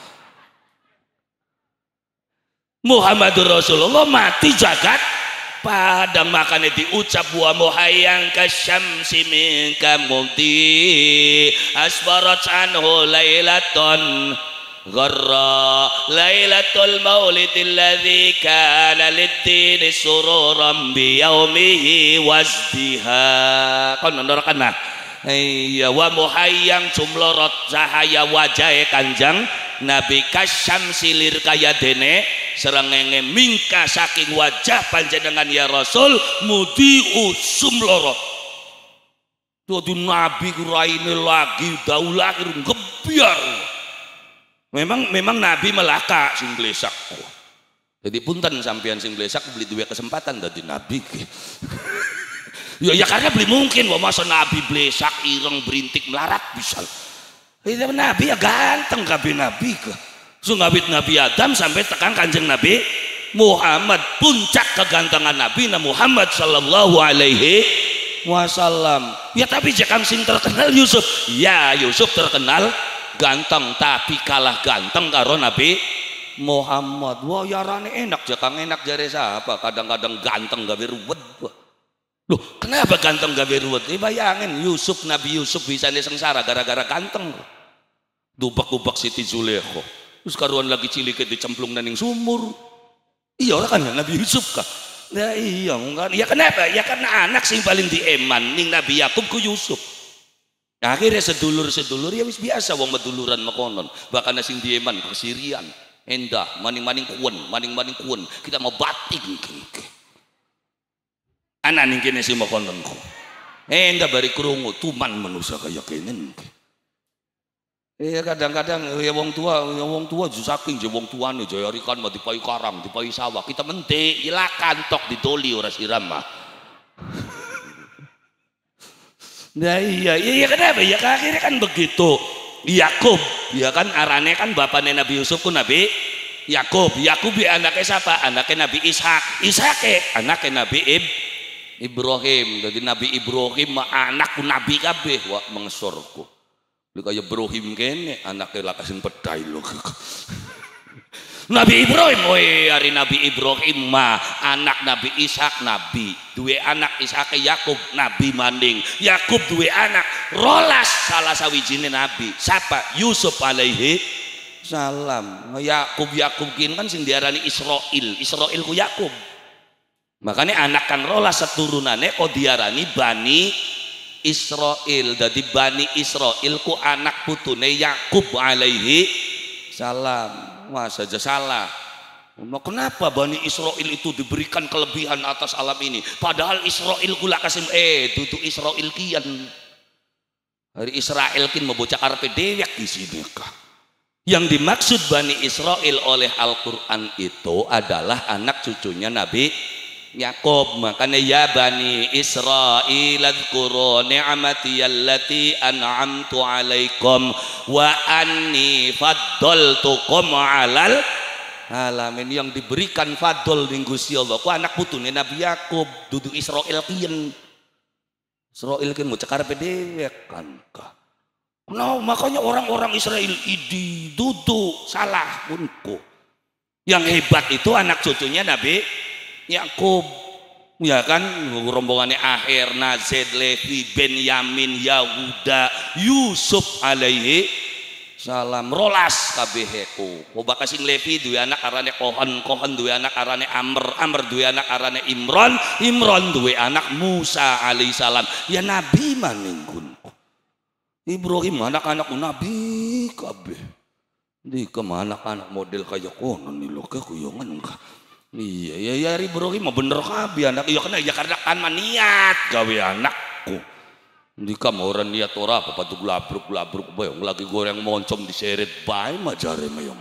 Muhammadur Rasulullah mati jagat padang. Makanya diucap wa muhayyang kasyamsi minka mudi asbarat anhu lailaton gharra lailatul maulidil ladzi kana lid-dini sururan bi yaumihi wasdiha. Kon nondorakan nah. Iya wa muhayyang jumlorot cahaya wajahe Kanjeng Nabi kasyam silir kaya dene serengenge mingka saking wajah panjenengan ya Rasul mudi usum loro. Dadi Nabi raine lagi daulah gebiar. Memang Nabi melaka sing blesak. Jadi punten sampean sing blesak beli dua kesempatan dadi Nabi. Ya karena beli mungkin wah masa Nabi blesak ireng berintik melarat bisa. Itu Nabi ya ganteng kabeh Nabi ke. So ngawit Nabi Adam sampai tekan Kanjeng Nabi Muhammad puncak kegantengan Nabi Muhammad sallallahu alaihi wasallam. Ya tapi jakam sing terkenal Yusuf. Ya Yusuf terkenal ganteng tapi kalah ganteng karo Nabi Muhammad. Wah yarane enak jakang enak jare siapa? Kadang-kadang ganteng gawe ruwet. Loh, kenapa ganteng gawe ruwet? Bayangin Yusuf, Nabi Yusuf bisa sengsara gara-gara ganteng. Dubak-dubak Siti Zulekho. Terus karuan lagi cilik dicemplung ning sumur. Iya orang kan Nabi Yusuf kah? Ya iya kan. Ya kenapa? Ya karena anak sing paling dieman ning Nabi Yakub ku Yusuf. Nah, akhirnya sedulur-sedulur ya wis biasa wong meduluran makonon. Bahkan sing dieman kesirian. Endah maning-maning kuwen. Kita mau bating anak ning kene sing makononku endah bari krungu tuman manusia kaya kene. Kadang-kadang ya wong tua ju saking je wong tuane jaya rikan mah dipai karang dipai sawah kita mentik ila kantok didoli ora siram mah. Nah iya kenapa ya akhirnya kan begitu. Yakub ya kan arane kan bapane Nabi Yusuf ku Nabi Yakub ya anaknya siapa? Anaknya Nabi Ishak anaknya Nabi Ibrahim. Jadi Nabi Ibrahim anakku Nabi kabeh wak mengsorku. Lu kaya Ibrahim kene anaknya lakasin pedai lho. Nabi Ibrahim hari Nabi Ibrahim anak Nabi Ishak Nabi. Dua anak Ishak Yakub Nabi maning. Yakub dua anak rolas salah sawijine Nabi. Siapa? Yusuf alaihi salam. Yakub kin kan sing diarani Israil ku Yakub. Makanya anak kan rolas seturunannya kok diarani Bani Israel. Jadi Bani Israel ku anak putune Yakub alaihi salam. Wah saja salah. Kenapa Bani Israel itu diberikan kelebihan atas alam ini? Padahal Israel kula kasim tutu Israel kian. Hari Israel kin membocah karpe dewek di sini kah? Yang dimaksud Bani Israel oleh Al-Quran itu adalah anak cucunya Nabi Yakub. Makanya ya Bani Israil adhkuru ni'mati allati an'amtu alaikum wa anni faddaltukum 'alal alamin yang diberikan fadl ning Gusti Allah ku anak putune Nabi Yakub dudu Israil kiyen. Israil kiyen mau cekarepe dhewe kan. Nah, makanya orang-orang Israel idi duduk salah punku. Yang hebat itu anak cucunya Nabi Yakub. Ya kan, rombongannya Aher, Nazed, Levi, Benyamin, Yahuda, Yusuf alaihi salam rolas kabeheku. Boba kasing Levi duwe anak arane Kohan, Kohan duwe anak arane Amr, Amr duwe anak arane Imron, Imron duwe anak Musa alaihi salam. Ya nabi maninggun. Ibrahim anak-anak nabi kabeh. Di kemana anak model kayak konon nih lo kekuyongan enggak. Iya ya Ibrahim mah bener kabeh anak iya kena ya karena kan niat gawe anakku. Di orang niat ora apa patu labruk bayang lagi goreng moncom diseret bae mah jare mayong.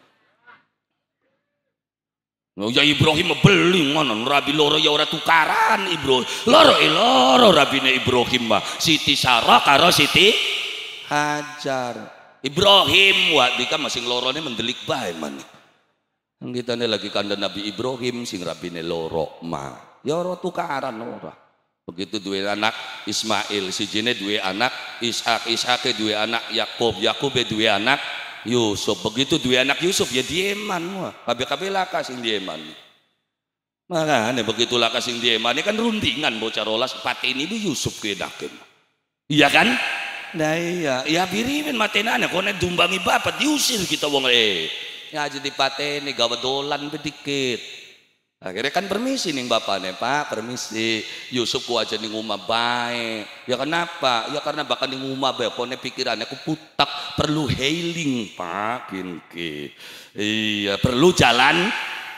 No ya Ibrahim beli ngono rabi loro ya ora tukaran Ibrahim. Loro rabine Ibrahim mah Siti Sarah karo Siti Hajar. Ibrahim wa dika masing lorone mendelik bae man. Kita nih lagi kandang Nabi Ibrahim sing rabine loro mah. Ya ora tukaran ora. Begitu dua anak Ismail, si jene dua anak Ishak, Ishak dua anak Yakub, Yakub dua anak Yusuf. Begitu dua anak Yusuf ya dieman wah. Kabeh laka sing dieman. Makanya begitu laka sing dieman ini kan rundingan bocah rolas pati ini bu Yusuf kedakin. Iya kan? Nah iya, ya birimin matenane kone dumbangi bapak diusir kita wong ya jadi patene gawe dolan bedikit. Akhirnya kan permisi nih bapaknya Pak permisi Yusuf ku aja nih ngumah baik ya kenapa ya karena bakal nih ngumah baik kone pikirannya aku putak perlu healing Pak kinki iya perlu jalan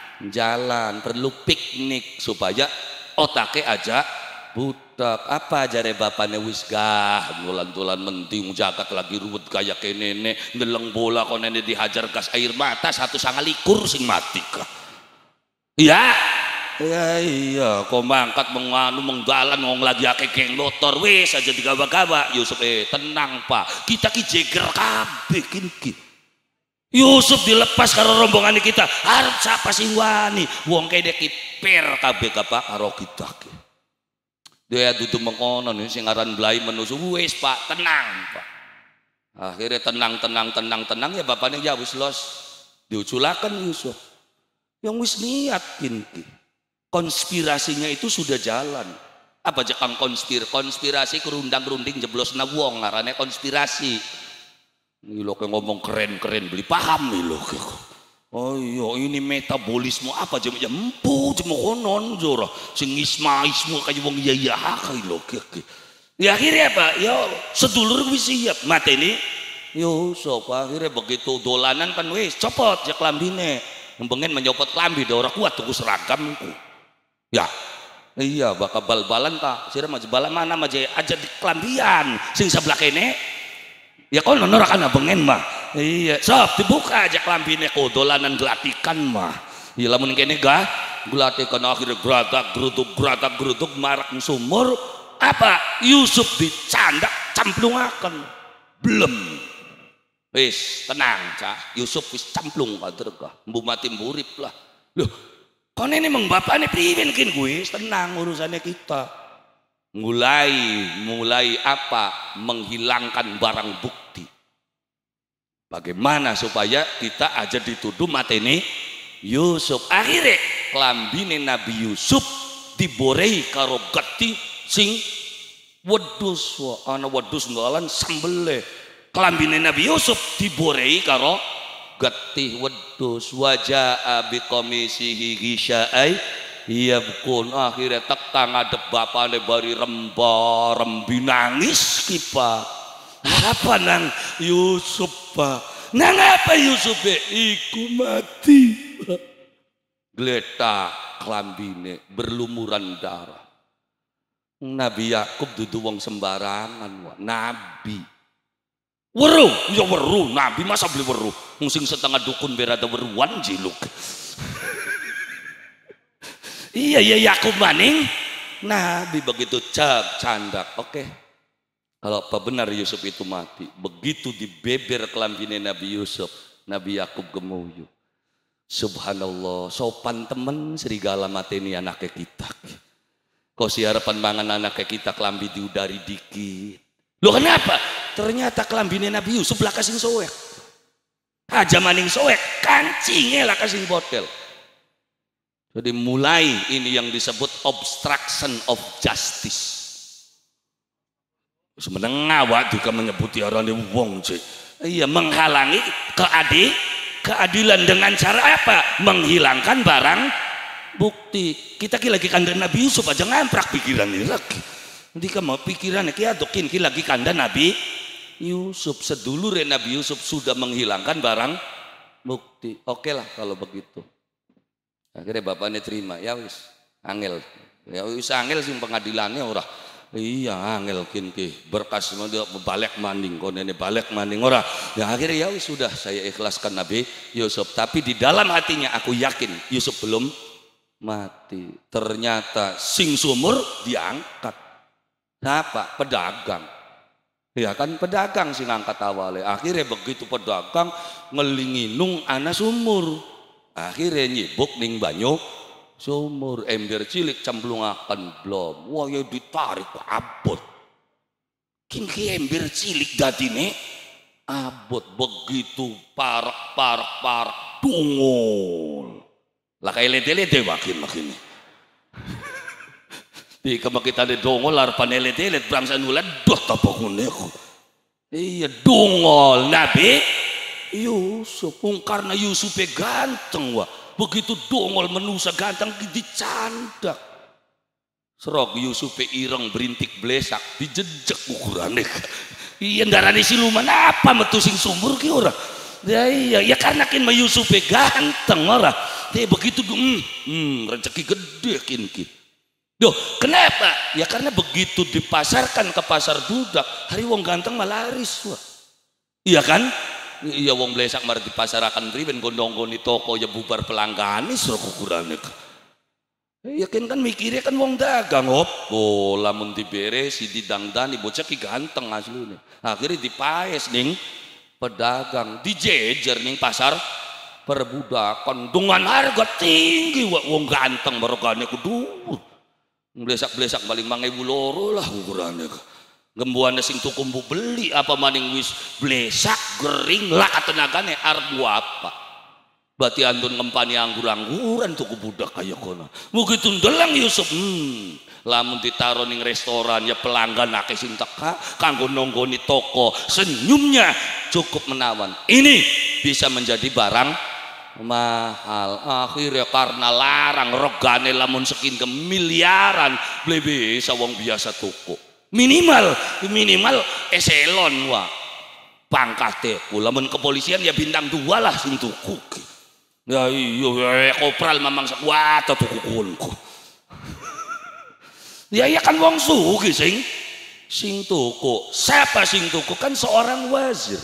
perlu piknik supaya otaknya aja butak apa jare bapaknya wis gah tulan menting jagat lagi ruwet kayak kene ndeleng bola kone dihajar gas air mata 1,9 sing mati kah. Iya, iya, kau mangkat menganu menggalan ngong lagi ake geng motor, wes aja digawa-gawa. Yusuf tenang Pak, kita ki jeger kabeh kinki. Yusuf dilepas karo rombongan kita, harus siapa sing wani? Wong kene ki per kabeh Pak karo kita ki. Dia dudu mengono nih sing aran blai menusu, wes Pak tenang Pak. Akhirnya tenang ya bapaknya ya wis los diuculakan Yusuf. Yang wis niat kinki konspirasinya itu sudah jalan apa aja kang konspirasi kerundang-runding jeblos na wong ngarane konspirasi ini lo kayak ngomong keren beli paham nih lo oh iya ini metabolisme apa aja empu cuma konon jora sing isma kayak wong iya kayak lo ya akhirnya apa ya sedulur wis siap mata ini yo so akhirnya begitu dolanan kan wis copot ya klambine mempengen menyopot klambi dah orang kuat tuh seragamku ya iya bakal bal-balan tak sira maju balan mana maju aja di klambian sing sebelah kene ya kau nonor kan bengen mah iya sob dibuka aja klambine kau dolanan gelatikan mah iya lamun kene gah gelatikan akhirnya geratak geruduk marak sumur apa Yusuf dicandak camplungakan belum wis tenang cah Yusuf wis camplung kaderkah mbu mati mburip lah loh kon ini emang bapaknya priwen kin gue tenang urusannya kita mulai apa menghilangkan barang bukti bagaimana supaya kita aja dituduh mateni Yusuf akhirnya klambine Nabi Yusuf diborei karo gati sing wedus ana wedus ngalan sambele klambine Nabi Yusuf diborei karo getih wedus wajah biqamisihi ghisyai iya bukun akhirnya tekang ngadep bapane bari rembi nangis kipa apa nang Yusuf Pak nang apa Yusuf iku mati gletak klambine berlumuran darah Nabi Yakub dudu wong sembarangan nabi weruh, ya weruh, nabi masa beli weruh sing setengah dukun berada weruan jiluk iya Yakub maning nabi begitu candak oke. Kalau apa benar Yusuf itu mati begitu dibeber kelambine Nabi Yusuf Nabi Yakub gemuyu Subhanallah, sopan temen serigala mateni anaknya kita. Kau si harapan mangan anaknya kita kelambi diudari dikit. Loh kenapa? Ternyata kelambine Nabi Yusuf lah kasing soek. Aja maning soek, kancingnya lah kasing botel. Jadi mulai ini yang disebut obstruction of justice. Sebenarnya awak juga menyebuti orang yang wong cek. Iya, menghalangi keadilan dengan cara apa? Menghilangkan barang bukti. Kita lagi kandang Nabi Yusuf aja ngamprak pikiran ini lagi. Nanti kamu pikirannya kita adokin lagi kandang Nabi Yusuf. Sedulur Nabi Yusuf sudah menghilangkan barang bukti. Oke lah kalau begitu. Akhirnya bapaknya terima. Ya wis, angel. Ya wis angel sih pengadilannya ora. Iya angel kinki berkas balik maning konene balik maning ora. Ya akhirnya ya sudah saya ikhlaskan Nabi Yusuf, tapi di dalam hatinya aku yakin Yusuf belum mati. Ternyata sing sumur diangkat. Siapa? Pedagang. Ya kan pedagang sing angkat awalnya. Akhirnya begitu pedagang ngelinginung ana sumur. Akhirnya nyibuk ning banyu sumur, ember cilik cemplungaken blom. Wah ya ditarik abot. Kini ember cilik dadine abot begitu parak dungol. Lah kayak lede-lede makin. Di kemakita de dongol larpan lede-lede bangsa nulan doh tapakune aku. Iya dungol Nabi Yusuf karena Yusufnya ganteng wah. Begitu dongol menusa ganteng dicandak. Serok Yusuf ireng berintik blesak dijejek ukurannya. Iya ndarani siluman apa metu sing sumur ki ora. Ya karena kin mah Yusuf ganteng ora. Dia begitu rezeki gede kin. Duh, kenapa? Ya karena begitu dipasarkan ke pasar budak, hari wong ganteng malaris wah. Iya kan? Iya wong blesak mari dipasarakan riben gondong-goni toko ya bubar pelanggan isro ukurannya. Ya kan mikirnya kan wong dagang opo lamun diberesi didangdani bocah ki ganteng asline. Akhirnya dipaes ning pedagang, dijejer ning pasar perbudakan dengan harga tinggi wong ganteng barokane kudu. Blesak-blesak paling 5.000 loro lah ukurannya. Gembuannya sing tukumbu beli apa maning wis blesak gering lah tenagane arep apa berarti antun ngempani anggur-angguran tuku budak kaya kono begitu ndelang Yusuf lamun ditaro ning restoran ya pelanggan akeh sing teka kanggo nonggoni toko senyumnya cukup menawan ini bisa menjadi barang mahal akhirnya karena larang regane lamun sekin miliaran blebe sawang biasa tuku minimal eselon wah pangkate lamun kepolisian ya bintang 2 lah sing tuku ya iya kopral mamang wah tuku kunku ya kan wong sugih sing tuku siapa sing tuku kan seorang wazir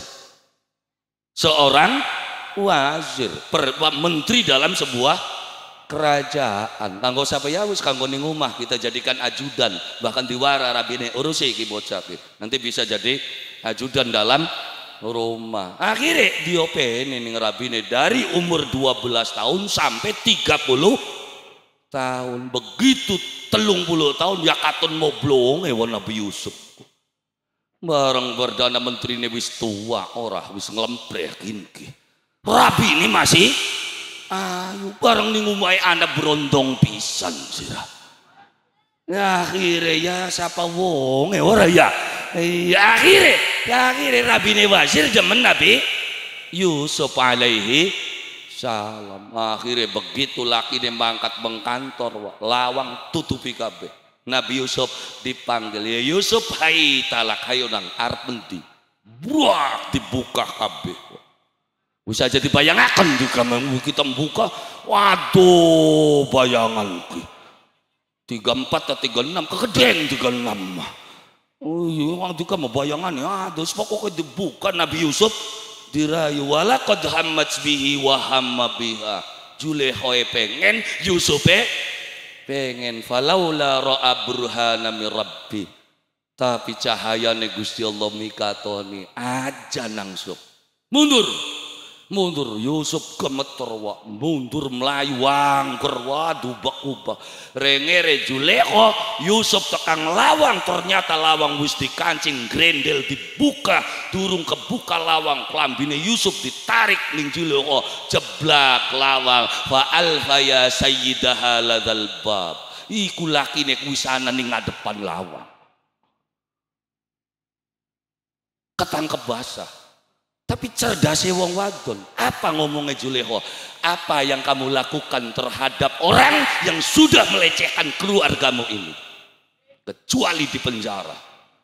menteri dalam sebuah kerajaan kanggo sapa ya wis kanggo ning omah kita jadikan ajudan bahkan diwara rabine urusi ki bocah nanti bisa jadi ajudan dalam rumah akhirnya diopeni ning rabine dari umur 12 tahun sampai 30 tahun begitu 30 tahun ya katon moblong ewan Nabi Yusuf bareng perdana menteri ini wis tua ora wis ngelemprekin ki rabi ini masih ayo bareng ning omahe anak berondong pisan sira. Ya akhirnya ya sapa wong ora ya. Ya akhirnya rabine wazir demen Nabi Yusuf alaihi salam. Akhirnya begitu lakine mangkat mengkantor lawang tutupi kabeh. Nabi Yusuf dipanggil ya Yusuf hai talak hayo nang arep endi. Buak dibuka kabeh. Bisa jadi bayangakan juga kita membuka waduh bayangan 34 atau 36 kegedean 36 oh iya juga mau bayangan ya terus pokoknya dibuka Nabi Yusuf dirayu walaqad hammat bihi wa hamma biha Julehoe pengen Yusufe pengen falaula ra'a burhana min rabbi tapi cahayane Gusti Allah mikatoni aja nangsuk mundur Mundur Yusuf gemeter wa, mundur melayu wangger wa dubak-ubak. Rengere Zulekho Yusuf tekang lawang, ternyata lawang wis dikancing grendel dibuka, durung kebuka lawang klambine Yusuf ditarik ning Zulekho jeblak lawang. Fa alfa ya sayyidaha ladzal bab. Iku lakine kuwi sana ning ngadepan lawang. Ketangkep basah. Tapi cerdasnya wong wadon, apa ngomongnya Zulekho? Apa yang kamu lakukan terhadap orang yang sudah melecehkan keluargamu ini? Kecuali di penjara.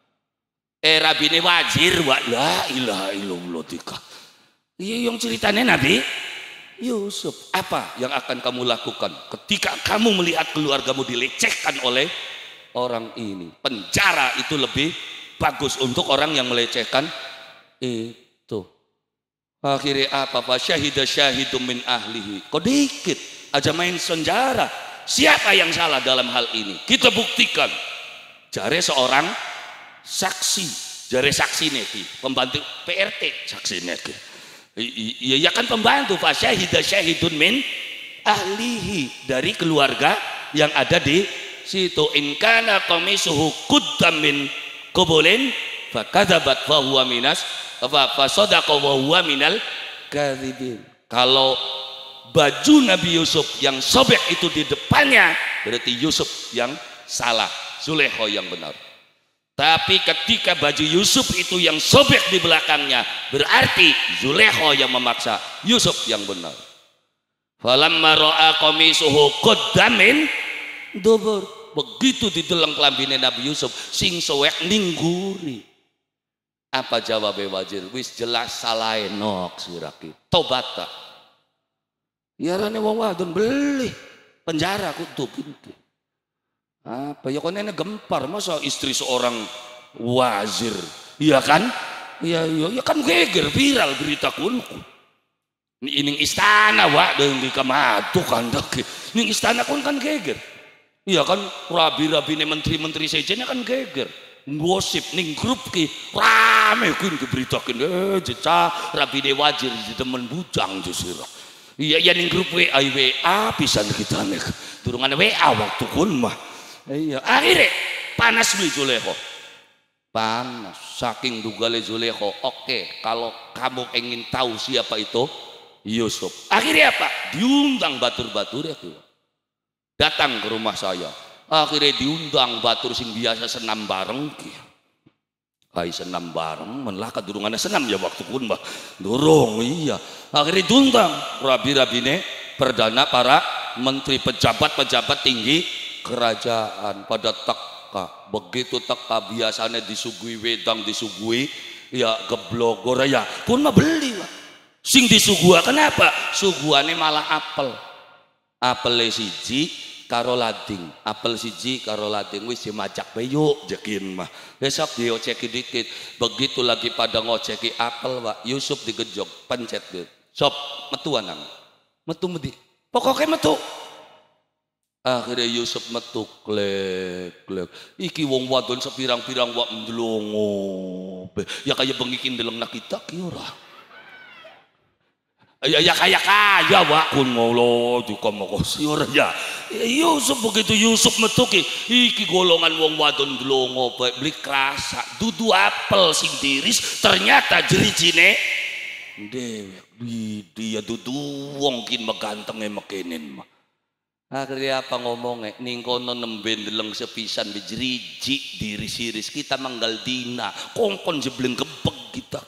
Rabine Wazir wa la ilaha illallah tika. Iya yang ceritanya Nabi Yusuf. Apa yang akan kamu lakukan ketika kamu melihat keluargamu dilecehkan oleh orang ini? Penjara itu lebih bagus untuk orang yang melecehkan itu. Akhirnya apa? Pak syahida syahidum min ahlihi. Kok dikit aja main penjara. Siapa yang salah dalam hal ini? Kita buktikan. Jare seorang saksi, jare saksi neki, pembantu PRT saksi neki. Ya kan pembantu. Pak syahida syahidun min ahlihi, dari keluarga yang ada di situ. In kana qamisuhu quddam min qabulin fakadzabat fa huwa minas fa sadaqa wa huwa minal kadzibin. Kalau baju Nabi Yusuf yang sobek itu di depannya, berarti Yusuf yang salah, Zulekho yang benar. Tapi ketika baju Yusuf itu yang sobek di belakangnya, berarti Zulekho yang memaksa, Yusuf yang benar. Falamma ra'a qamisuhu qudda min dubur. Begitu dideleng klambine Nabi Yusuf sing sowek ningguri. Apa jawabnya Wazir? Wis jelas salah nok siraki. Tobata. Ya rane wong wadon beli penjara kudu pintu. Apa ya kon ini gempar, masa istri seorang wazir? Iya kan? Iya kan geger viral berita kunku. Ini istana wa deung di kamatu kandak. Ning istana kun kan geger. Iya kan rabi-rabine menteri-menteri sejene kan geger. Gosip ning grup ki rame kun keberitakan jeca rabine Wazir demen bujang justru. Iya ning grup WA pisan kita nih turungan WA waktu kun mah. Iya akhirnya panas beli Zulekho, panas saking dugale Zulekho. Oke, kalau kamu ingin tahu siapa itu Yusuf, akhirnya apa? Diundang batur-batur ya tuh datang ke rumah saya. Akhirnya diundang batur sing biasa senam bareng ki. Kai senam bareng menlah kadurungannya senam ya waktu pun mbah. Durung iya. Akhirnya diundang rabi-rabine perdana para menteri pejabat-pejabat tinggi kerajaan pada teka. Begitu teka biasanya disuguhi wedang, disuguhi ya geblogor ya. Pun mah beli lah. Sing disuguha kenapa? Suguhannya malah apel. Apel siji karo lading, apel siji karo lading wis dimajak bae jekin mah. Besok dioceki dikit. Begitu lagi pada ngoceki apel Pak Yusuf digejok, pencet gitu. Sop metu anang. Metu medi. Pokoknya metu. Akhirnya Yusuf metu klek. Iki wong wadon sepirang-pirang wak ndlongo. Ya kaya bengikin deleng nak kita ki ora. Ya kaya wak kun ngolo dikomokos ora ya. Yusuf begitu Yusuf metu ki iki golongan wong wadon ndlongo beli krasa dudu apel sing diris ternyata jerijine dewek dia dudu wong kin megantenge mekenen mah. Akhirnya apa ngomongnya ning kono nembe ndeleng sepisan dijriji diris-iris kita manggal dina kongkon jebleng gebeg kita.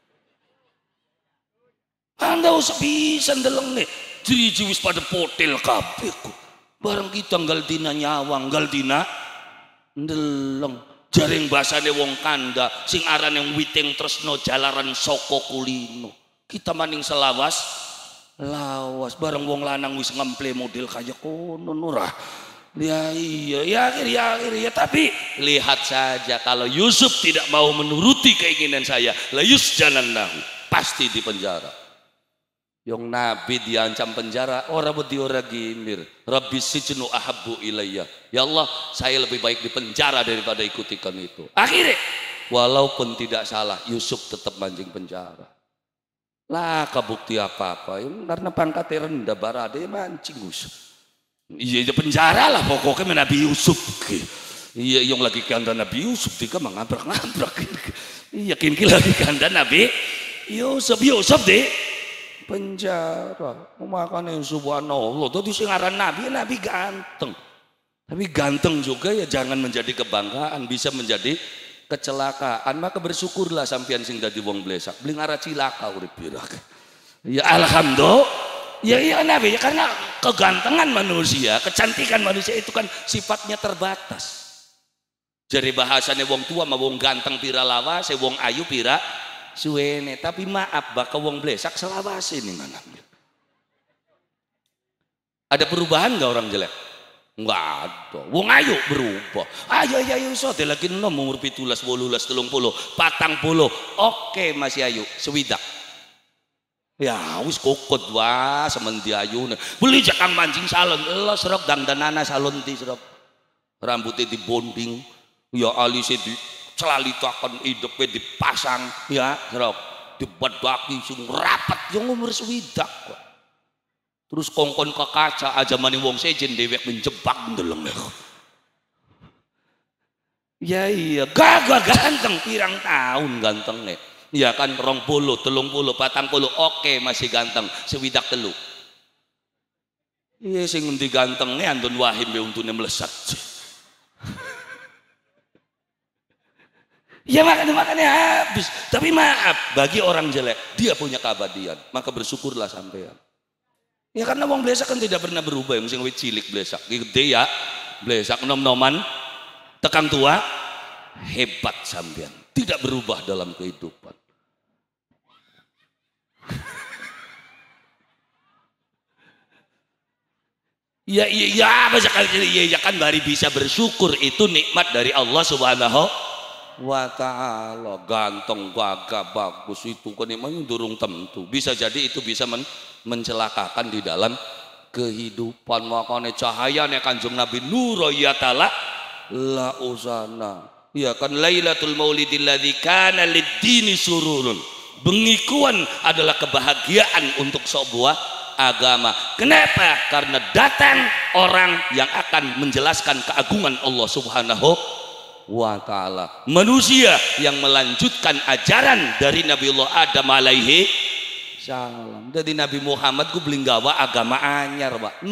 Anda usah bisa ndeleng nih jriji wis pada potel kabeh kok. Bareng kita nggal dina nyawang, nggal dina ndeleng. Jaring basane wong kanda sing arane witing tresno jalaran saka kulino. Kita maning selawas lawas bareng wong lanang wis ngemple model kaya kono ora. Ya iya ya tapi lihat saja kalau Yusuf tidak mau menuruti keinginan saya, la yusjanannahu, pasti di penjara. Yang Nabi diancam penjara, orang budi orang gimir. Rabbi sijnu ahabbu ilayya. Ya Allah, saya lebih baik di penjara daripada ikutikan itu. Akhirnya, walaupun tidak salah, Yusuf tetap mancing penjara. Lah kabukti apa-apa karena pangkatnya rendah barade mancing Gus. Iya penjara lah pokoknya Nabi Yusuf. Iya yang lagi kanda Nabi Yusuf dia mengabrak-ngabrak. Iya kini lagi kanda Nabi Yusuf deh penjara. Makanya subhanallah tuh sing aran Nabi ganteng. Tapi ganteng juga ya jangan menjadi kebanggaan, bisa menjadi kecelakaan. Maka bersyukurlah sampean sing dadi wong blesak beli ngara cilaka urip pirak. Ya alhamdulillah ya Nabi ya, karena kegantengan manusia, kecantikan manusia itu kan sifatnya terbatas. Jadi bahasanya wong tua sama wong ganteng pira lawas, wong ayu pira suwene. Tapi maaf baka wong blesak selawase nih mana. Ada perubahan nggak orang jelek? Enggak ada. Wong ayu berubah. Ayo so lagi nom umur 17, 18, 30, 40. Oke masih ayu, sewidak. Ya wis kokot wah semendi ayu. Beli jakang mancing salon, lo serok dandanana salon di serok. Rambutnya dibonding, ya alisnya dicelalitakan, hidupnya dipasang, ya serok. Dibuat baki sing rapat yang umur sewidak kok. Terus kongkon ke kaca aja mani wong sejen dewek menjebak ndeleng. Ya iya, gagah ganteng pirang tahun gantengnya. Ya kan 20, 30, 40, oke masih ganteng, sewidak telu. Iya sing ngendi gantengnya andon wahim be untune melesat. Ya makanya habis. Tapi maaf bagi orang jelek, dia punya keabadian, maka bersyukurlah sampean. Ya karena wong blesak kan tidak pernah berubah, yang sing wit cilik blesak, gede ya blesak nom-noman, tekang tua hebat sampean, tidak berubah dalam kehidupan. Ya kan bari bisa bersyukur itu nikmat dari Allah Subhanahu wa ta'ala. Ganteng gagah bagus itu kan emang durung tentu, bisa jadi itu bisa mencelakakan di dalam kehidupan. Makanya cahayanya Kanjeng Nabi nurayatala la usana. Ya kan Lailatul Maulidil ladzi kana lid-dini sururun. Bengikuan adalah kebahagiaan untuk sebuah agama. Kenapa? Karena datang orang yang akan menjelaskan keagungan Allah Subhanahu wa ta'ala. Manusia yang melanjutkan ajaran dari Nabiullah Adam alaihi salam. Jadi Nabi Muhammad ku belinggawa agama anyar Pak,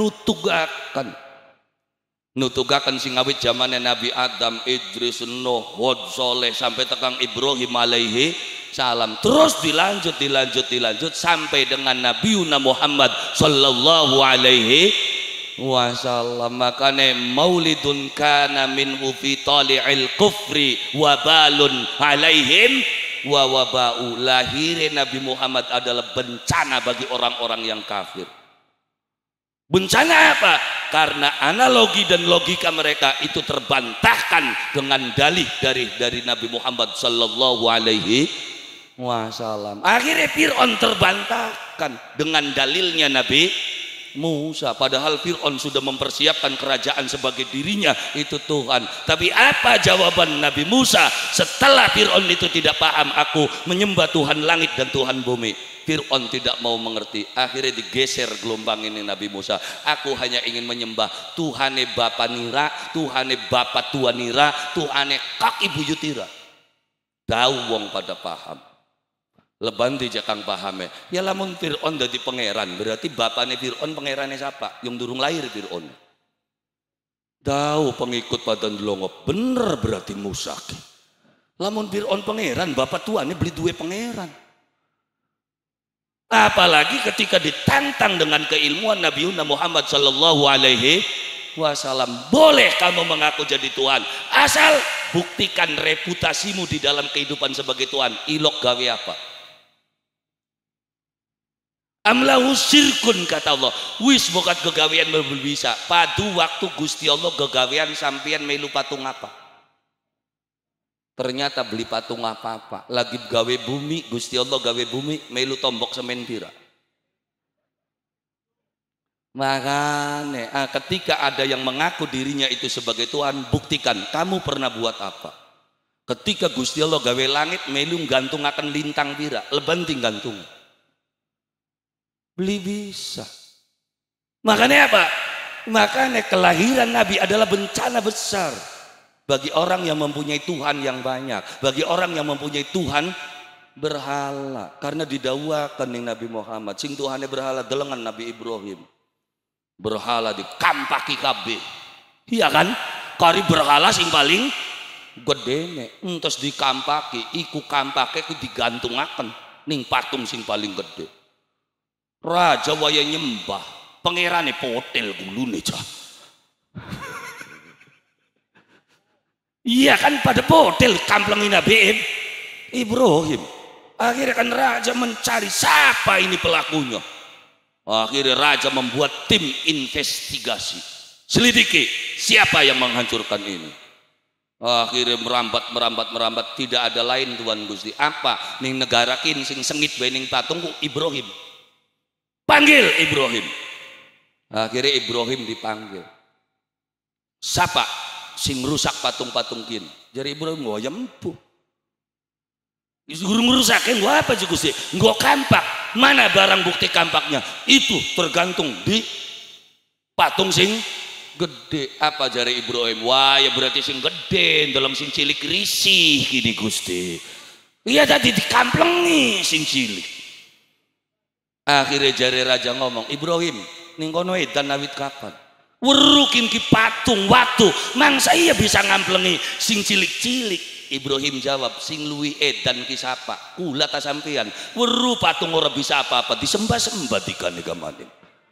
nutugakan sing awit zamannya Nabi Adam, Idris, Nuh, Hud, Soleh sampai tekang Ibrahim alaihi salam. Terus dilanjut sampai dengan Nabi Muhammad sallallahu alaihi wasallam. Makanya maulidun kana minhu fi tali'il kufri wabalun alaihim wa waba'u. Lahirnya Nabi Muhammad adalah bencana bagi orang-orang yang kafir. Bencana apa? Karena analogi dan logika mereka itu terbantahkan dengan dalih dari Nabi Muhammad sallallahu alaihi wasallam. Akhirnya Fir'aun terbantahkan dengan dalilnya Nabi Musa, padahal Fir'aun sudah mempersiapkan kerajaan sebagai dirinya itu Tuhan. Tapi apa jawaban Nabi Musa setelah Fir'aun itu tidak paham, aku menyembah Tuhan langit dan Tuhan bumi. Fir'aun tidak mau mengerti, akhirnya digeser gelombang ini Nabi Musa. Aku hanya ingin menyembah Tuhane Bapa Nira, Tuhane Bapa Tua Nira, Tuhane Kak Ibu Yutira. Tahu wong pada paham. Leban di jakang pahame. Ya lamun Fir'aun dadi pangeran, berarti bapaknya Fir'aun pangerannya siapa? Yang durung lahir Fir'aun. Tahu pengikut pada ndelongop, bener berarti Musa. Lamun Fir'aun pangeran, bapak tuane beli dua pangeran. Apalagi ketika ditantang dengan keilmuan Nabi Muhammad sallallahu alaihi wasallam. Boleh kamu mengaku jadi Tuhan, asal buktikan reputasimu di dalam kehidupan sebagai Tuhan. Ilok gawe apa? Amlahu sirkun kata Allah. Wis bokat gegawean bisa. Padu waktu Gusti Allah gegawean sampean melu patung apa? Ternyata beli patung apa-apa. Lagi gawe bumi, Gusti Allah gawe bumi, melu tombok semen pira. Makanya ketika ada yang mengaku dirinya itu sebagai Tuhan, buktikan kamu pernah buat apa. Ketika Gusti Allah gawe langit, melu gantung akan lintang pira, lebanting gantung. Beli bisa. Makanya apa? Makanya kelahiran Nabi adalah bencana besar bagi orang yang mempunyai Tuhan yang banyak, bagi orang yang mempunyai Tuhan berhala. Karena didakwakan ning Nabi Muhammad sing Tuhane berhala delengan Nabi Ibrahim. Berhala dikampaki kabeh. Iya kan? Kari berhala sing paling gedene entos dikampaki, iku kampake ku digantungaken ning patung sing paling gede. Raja waya nyembah, pangerane potel gulune cah. Iya kan pada potel kamplengi Nabi Ibrahim. Akhirnya kan raja mencari siapa ini pelakunya. Akhirnya raja membuat tim investigasi. Selidiki siapa yang menghancurkan ini. Akhirnya merambat tidak ada lain Tuan Gusti. Apa ning negara kin sing sengit bae ning patung Ibrahim. Panggil Ibrahim. Akhirnya Ibrahim dipanggil. Siapa sing rusak patung-patung kin? Jadi Ibrahim gua empu. Guru ngerusakin gua apa sih Gusti? Gua kampak. Mana barang bukti kampaknya? Itu tergantung di patung sing gede. Apa jari Ibrahim? Wah ya berarti sing gede dalam sing cilik risih gini Gusti. Iya tadi dikamplengi sing cilik. Akhirnya jari raja ngomong, Ibrahim ning kono edan awit kapan? Werukin ki patung watu mangsa iya bisa ngamplengi sing cilik-cilik. Ibrahim jawab, sing luwi edan ki sapa? Kula ta sampean. Weru patung ora bisa apa-apa disembah-sembah dikane gamaning.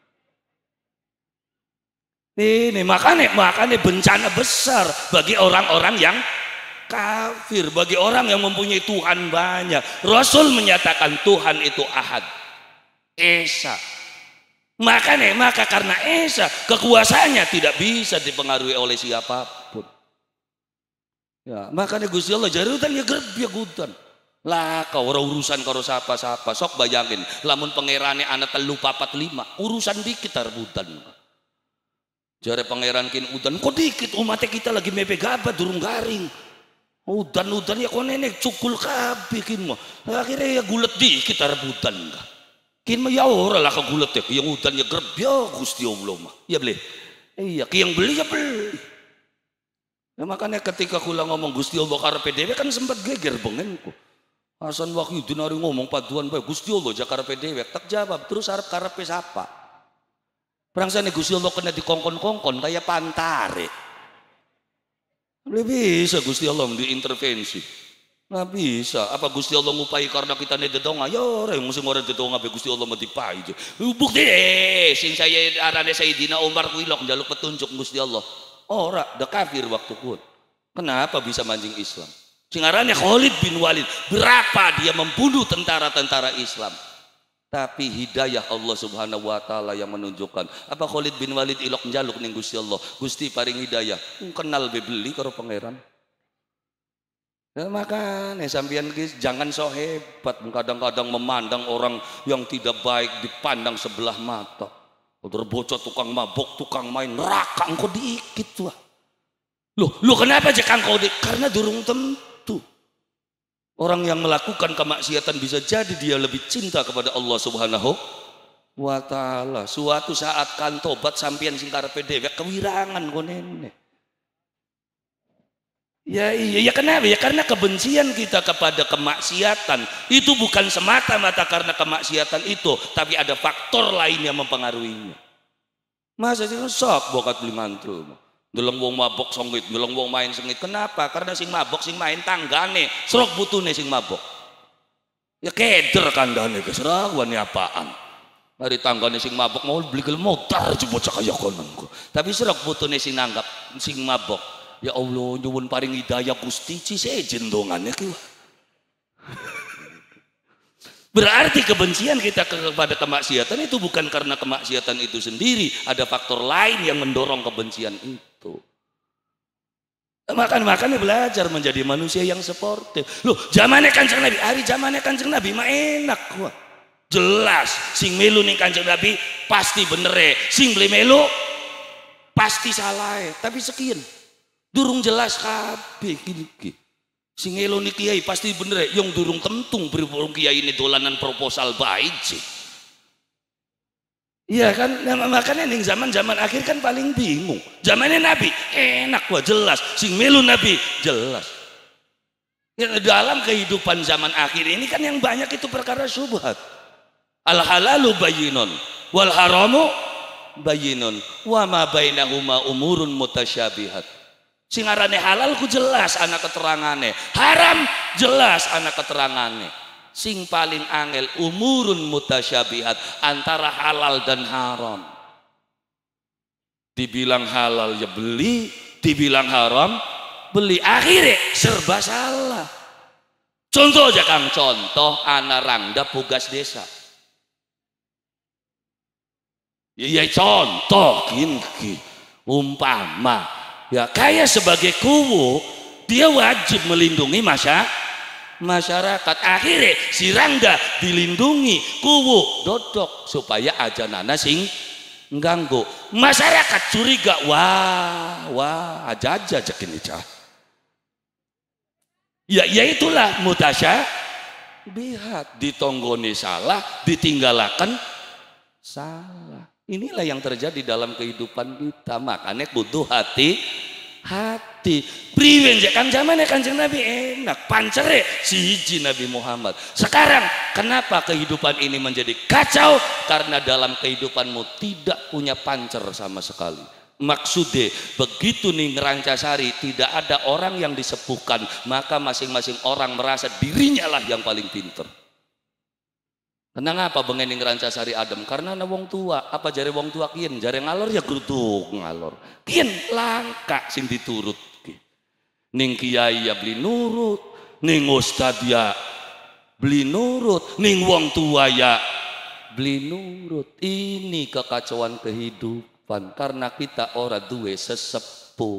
Ini makanya bencana besar bagi orang-orang yang kafir, bagi orang yang mempunyai Tuhan banyak. Rasul menyatakan Tuhan itu Ahad, Esa. Maka karena Esa kekuasaannya tidak bisa dipengaruhi oleh siapapun. Ya, makanya Gusti Allah jarutan ya gerbya gudan. Lah kau ora urusan karo sapa-sapa. Sok bayangin, lamun pangerane ana 3 4 5, urusan dikit rebutan. Jare pangeran kin udan kok dikit umatnya kita lagi mepe gabat durung garing. Udan ya kok nenek cukul kabeh kin mah. Akhirnya ya gulet dikit rebutan. Kin mah ya ora lah kegulet ya, yang udan ya gerbya Gusti Allah mah. Ya beli. Iya, ki yang beli ya beli. Nah, makanya ketika kula ngomong Gusti Allah karepe dhewe kan sempat geger bengenku. Hasan Wahyudin hari ngomong paduan bae Gusti Allah karepe dhewe tak jawab terus arep karepe sapa. Prangsane Gusti Allah kena dikongkon-kongkon kayak pantare. Lebih bisa Gusti Allah diintervensi. Nggak bisa. Apa Gusti Allah ngupai karena kita nih dedonga? Ya orang yang mesti ngorek dedonga be Gusti Allah mau dipai. Bukti sing saya arane Sayyidina Umar kuilok njaluk petunjuk Gusti Allah. Ora, dah kafir waktu kuat. Kenapa bisa mancing Islam? Singarannya Khalid bin Walid. Berapa dia membunuh tentara-tentara Islam. Tapi hidayah Allah subhanahu wa ta'ala yang menunjukkan. Apa Khalid bin Walid ilok njaluk ning Gusti Allah. Gusti paring hidayah. Kenal bebeli karo pangeran. Ya, makanya sampean jangan so hebat. Kadang-kadang memandang orang yang tidak baik dipandang sebelah mata. Terbocor tukang mabok, tukang main neraka engkau dikit tuh. Loh kenapa aja kang kau karena durung tentu. Orang yang melakukan kemaksiatan bisa jadi dia lebih cinta kepada Allah Subhanahu wa ta'ala. Suatu saat kan tobat sampean sing karepe dhewe kewirangan konene. Ya kenapa? Ya karena kebencian kita kepada kemaksiatan itu bukan semata-mata karena kemaksiatan itu, tapi ada faktor lain yang mempengaruhinya. Masa sih sok bokat beli mantul. Deleng wong mabok sengit, deleng wong main sengit. Kenapa? Karena sing mabok sing main tanggane, serok butune sing mabok. Ya keder kandane keserah wani apaan. Dari tanggane sing mabok mau beli gel motor bocah kaya konon. Tapi serok butune sing nanggap sing mabok. Ya Allah nyuwun paring hidayah Gusti sejen dongannya ki. Berarti kebencian kita kepada kemaksiatan itu bukan karena kemaksiatan itu sendiri, ada faktor lain yang mendorong kebencian itu. Makanya belajar menjadi manusia yang sportif. Loh, zamannya Kanjeng Nabi, hari zamannya Kanjeng Nabi mah enak gua. Jelas sing melu ning Kanjeng Nabi pasti bener sing beli melu pasti salah. Tapi sekian durung jelas kabeh iki. Sing eloni kiai pasti bener yang durung tentung berburung kiai ini dolanan proposal baik sih. Iya kan, nah, makanya nih zaman akhir kan paling bingung. Zamannya Nabi enak wah jelas, sing melu Nabi jelas. Ya, dalam kehidupan zaman akhir ini kan yang banyak itu perkara syubhat. Al halalu bayyinun wal haramu bayyinun wa ma bainahuma umurun mutasyabihat. Sing arane halal ku jelas ana keterangane, haram jelas ana keterangane. Sing paling angel umurun mutasyabihat antara halal dan haram. Dibilang halal ya beli, dibilang haram beli, akhirnya serba salah. Contoh aja Kang, contoh anak rangda pugas desa. Ya contoh gini, umpama ya kayak sebagai kuwu dia wajib melindungi masyarakat, akhirnya si rangga dilindungi kuwu dodok supaya aja nana sing ganggu masyarakat curiga, wah aja jekin cah ya itulah mutasyabihat, ditonggoni salah ditinggalakan salah. Inilah yang terjadi dalam kehidupan kita, makanya kudu hati priwen kan zamannya Kanjeng Nabi enak pancere siji Nabi Muhammad. Sekarang kenapa kehidupan ini menjadi kacau? Karena dalam kehidupanmu tidak punya pancer sama sekali. Maksudnya begitu nih Ngerancasari tidak ada orang yang disepuhkan, maka masing-masing orang merasa dirinya lah yang paling pinter. Kenapa bengen Ngerancasari adem? Karena ana wong tua. Apa jare wong tua kian? Jare ngalor ya gruduk ngalor. Kian langka sing diturut. Ning kiai ya beli nurut, ning ustad ya beli nurut, ning wong tua ya beli nurut. Ini kekacauan kehidupan karena kita ora duwe sesepuh.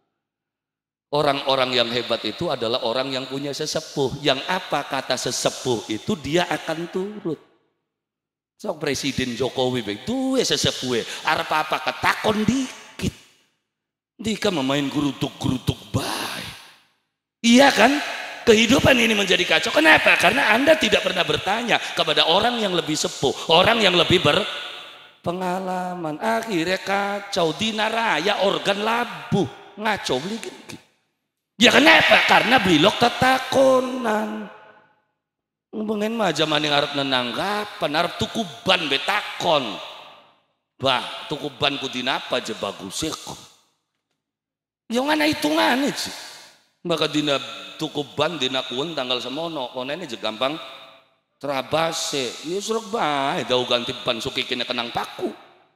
Orang-orang yang hebat itu adalah orang yang punya sesepuh. Yang apa kata sesepuh itu dia akan turut. So Presiden Jokowi duwe sesepuh, arep apa ketakon dikit. Dika memain gerutuk-gerutuk baik. Iya kan? Kehidupan ini menjadi kacau. Kenapa? Karena Anda tidak pernah bertanya kepada orang yang lebih sepuh, orang yang lebih berpengalaman. Akhirnya kacau, dinaraya organ labuh, ngaco beli gitu. Ya kenapa? Karena bilok tetakonan. Bengen mah zaman yang arep nenanggapan, arep tukuban betakon. Bah, tukuban ku dina apa aja bagus kok. Ya ngana hitungane sih. Maka dina tukuban dina kuon tanggal semono, konene je gampang terabase. Ya suruk bae dau ganti ban sukikine kenang paku.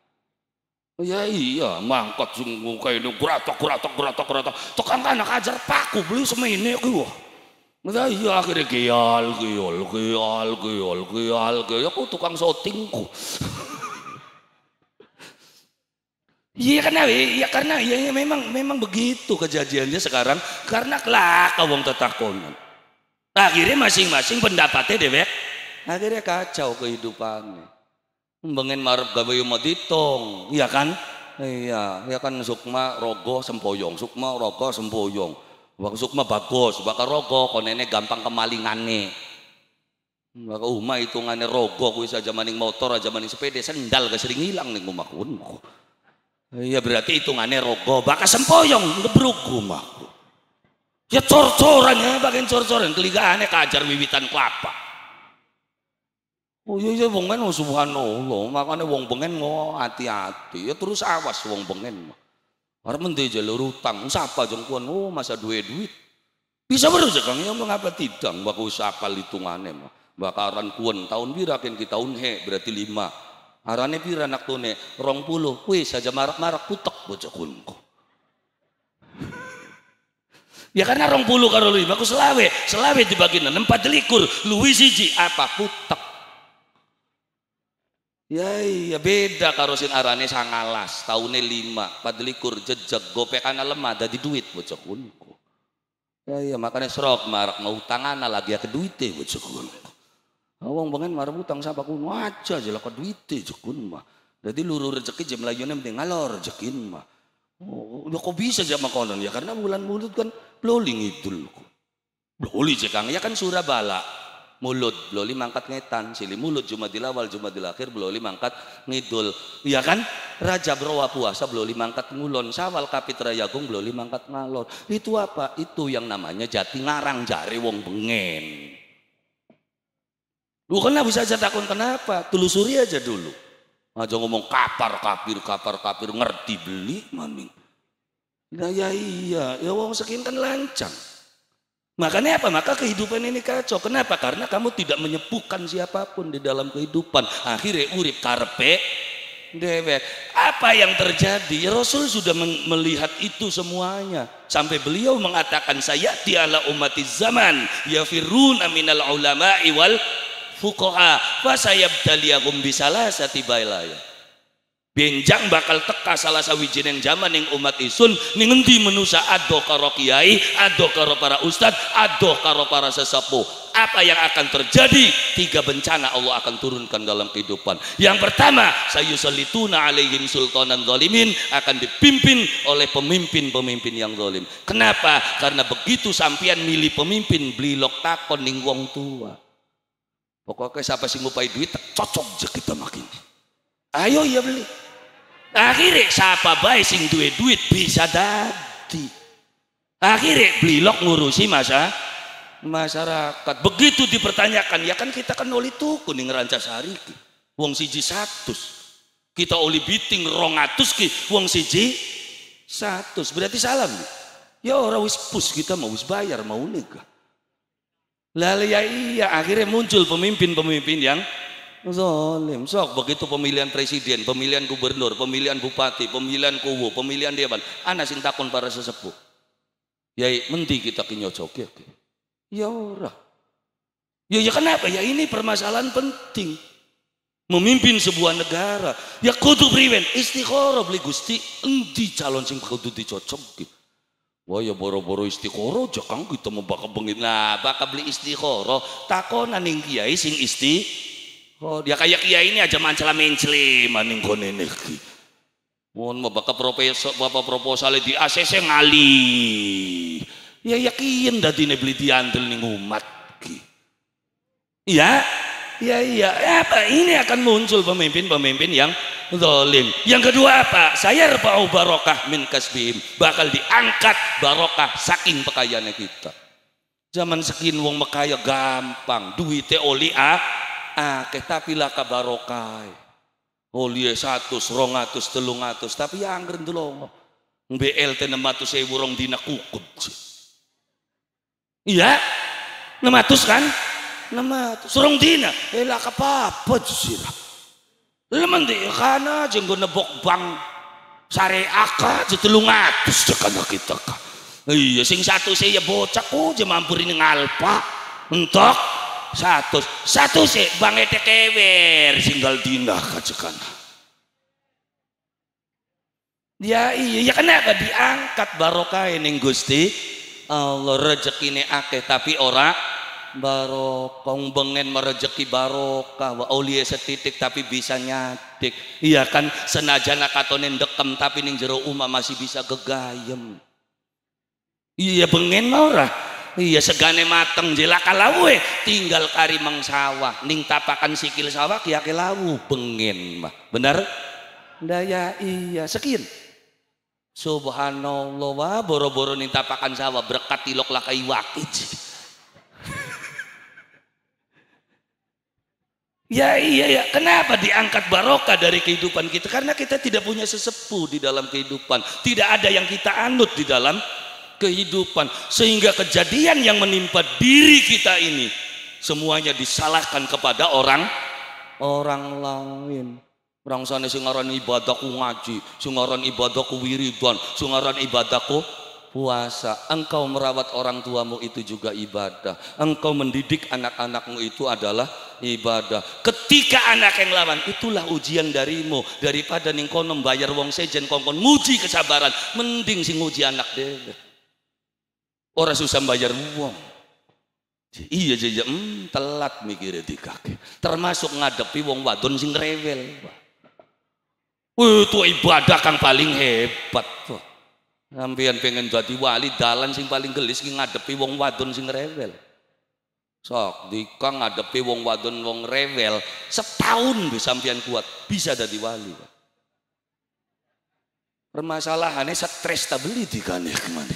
Ya iya, mangkot sungguh kayak ini geratok. Tukang anak ajar paku beli semene ku. Ya iya akhirnya gial. Aku tukang syutingku. Iya karena ya memang begitu kejadiannya sekarang karena kelak wong tetakonan. Akhirnya masing-masing pendapatnya dewek. Akhirnya kacau kehidupannya. Bengen marep gawe yo ditong, iya kan? Iya kan sukma rogo sempoyong, sukma rogo sempoyong. Wong sukma bagus, bakal rogo konene gampang kemalingane. Maka umah hitungane rogo kuwi saja maning motor aja maning sepeda sendal kesering hilang ning omahku. Iya berarti hitungannya rogo, bakal sempoyong ngebruk omahku. Ya cor-corannya bagian cor-coran keligaane kajar wiwitan kelapa. Oh iya wong ben subhanallah, makanya wong bengen hati-hati. Ya terus awas wong bengen. Arep mende jalur utang, sapa jeng kuon masa duit. Bisa bener Kang ya mengapa tidak? Mbak usapal hitungane mah. Bakaran kuon tahun pira ken kita tahun berarti 5. Arane pira anak tune 20. Wis saja marak-marak putek bocah kunku. Ya karena 20 karo 5 ku selawe dibagi 6 4 luwih siji apa putek. Ya iya beda karo sin arane 19 taune 5 4 jejeg gopekana lemah dadi duit bocah kunku. Ya iya makanya serok marak mau utangana lagi ke duite bocah kunku. Wong bengen marep utang sapa kuno aja jelek ke duite jekun mah. Dadi luru rezeki je melayune penting ngalor rezekin mah. Oh, ya kok bisa jam makonon ya karena bulan mulut kan bloling idul. Bloli je Kang ya kan surabala. mulut, beloli mangkat ngetan, sili mulut Jumadil awal, Jumadil akhir, beloli mangkat ngidul. Iya kan? Raja Brawa puasa, beloli mangkat ngulon, Sawal Kapit Rayagung, beloli mangkat ngalor. Itu apa? Itu yang namanya jati ngarang jare wong bengen. Lu kenapa bisa aja takut kenapa? Telusuri aja dulu. Aja ngomong kapar kapir ngerti beli maning. Nah ya iya, ya wong sekian kan lancang. Makanya apa? Maka kehidupan ini kacau. Kenapa? Karena kamu tidak menyepukan siapapun di dalam kehidupan. Akhirnya urip karpe dewek. Apa yang terjadi? Ya Rasul sudah melihat itu semuanya. Sampai beliau mengatakan sayati ala umatiz zaman yafirun aminal ulama'i wal fuqaha fa sayabtaliyahum bisalasati bailaya. Benjang bakal teka salah sawijining zaman ning umat isun ning endi menusa ado karo kiai, ado karo para ustad, ado karo para sesepuh. Apa yang akan terjadi? 3 bencana Allah akan turunkan dalam kehidupan. Yang pertama, sayusallituna alaihim sultanan zalimin, akan dipimpin oleh pemimpin-pemimpin yang zalim. Kenapa? Karena begitu sampean milih pemimpin blilok takon ning wong tua. Pokoknya siapa sing ngupai duit cocok je kita makin. Ayo ya beli. Akhirnya siapa baik sing duwe duit bisa dadi. Akhirnya blilok ngurusi masyarakat. Begitu dipertanyakan, ya kan kita kan oli tuku ning Rancasari ki. Wong siji 100. Kita oli biting 200 ki, wong siji 100. Berarti salam. Ya orang wis pus kita mau wis bayar mau nikah. Lalu ya iya, akhirnya muncul pemimpin-pemimpin yang zalim. Sok begitu pemilihan presiden, pemilihan gubernur, pemilihan bupati, pemilihan kuwu, pemilihan dewan, ana sing takon para sesepuh. Yai mendi kita kinyocok ya. Ya ora. Ya kenapa? Ya ini permasalahan penting. Memimpin sebuah negara. Ya kudu priwen istikharah beli Gusti endi calon sing kudu dicocok. Wah ya boro-boro istikharah aja kang kita mau bakal bengit. Nah bakal beli istikharah takonan ning kiai sing dia kayak kiai ini aja mancela-mencele maning kone iki. Mohon mau bakal bapak proposal di ACC ngali. Ya yakin dadine beli diantel ning umat ki. Iya. Ya apa ini akan muncul pemimpin-pemimpin yang zalim. Yang kedua apa? Saya rafa'u barokah min kasbihim, bakal diangkat barokah saking pekayaannya kita. Zaman sekin wong mekaya gampang, duite oli akeh tapi laka barokah. Oli 100, 200, 300 tapi ya angger ndelongo. BLT 600.000 rong dina kukut. Iya? 600 kan? 600 surong dina laka apa sira. Lemen di kana jeung go nebok bank syariah ka 300 tekan kita ka. Iya sing 100 ya bocah ku je mampuri ning alpa entok 100 se bang ete kewer singgal dina ka cekan. Ya iya kenapa diangkat barokah ning Gusti Allah rezekine akeh tapi ora barokah. Bengen merejeki barokah wa aulia setitik tapi bisa nyatik. Iya kan senajan katonen dekem tapi ning jero umah masih bisa gegayem. Iya bengen ora. Iya segane mateng jelaka lawe tinggal kari sawah ning tapakan sikil sawah kiya ke lawu bengen mah. Bener? Daya iya sekian. Subhanallah wah boro-boro ning tapakan sawah berkat tilok lah kai wakit. Ya iya kenapa diangkat barokah dari kehidupan kita? Karena kita tidak punya sesepuh di dalam kehidupan, tidak ada yang kita anut di dalam kehidupan, sehingga kejadian yang menimpa diri kita ini semuanya disalahkan kepada orang lain. Orang sana sing ngaran ibadahku ngaji, sing ngaran ibadahku wiridan, sing ngaran ibadahku puasa. Engkau merawat orang tuamu itu juga ibadah. Engkau mendidik anak-anakmu itu adalah ibadah. Ketika anak yang lawan itulah ujian darimu. Daripada ning kono bayar wong sejen kongkon nguji kesabaran, mending sing nguji anak dhewe. Ora susah bayar wong. Iya jaja telat mikire dikake. Termasuk ngadepi wong wadon sing rewel. Itu ibadah kang paling hebat. Sampeyan pengen jadi wali dalan sing paling gelis ki ngadepi wong wadon sing rewel. Sok dika ngadepi wong wadon wong rewel setahun bisa sampean kuat bisa dadi wali. Permasalahannya stres tak beli dikane kemana?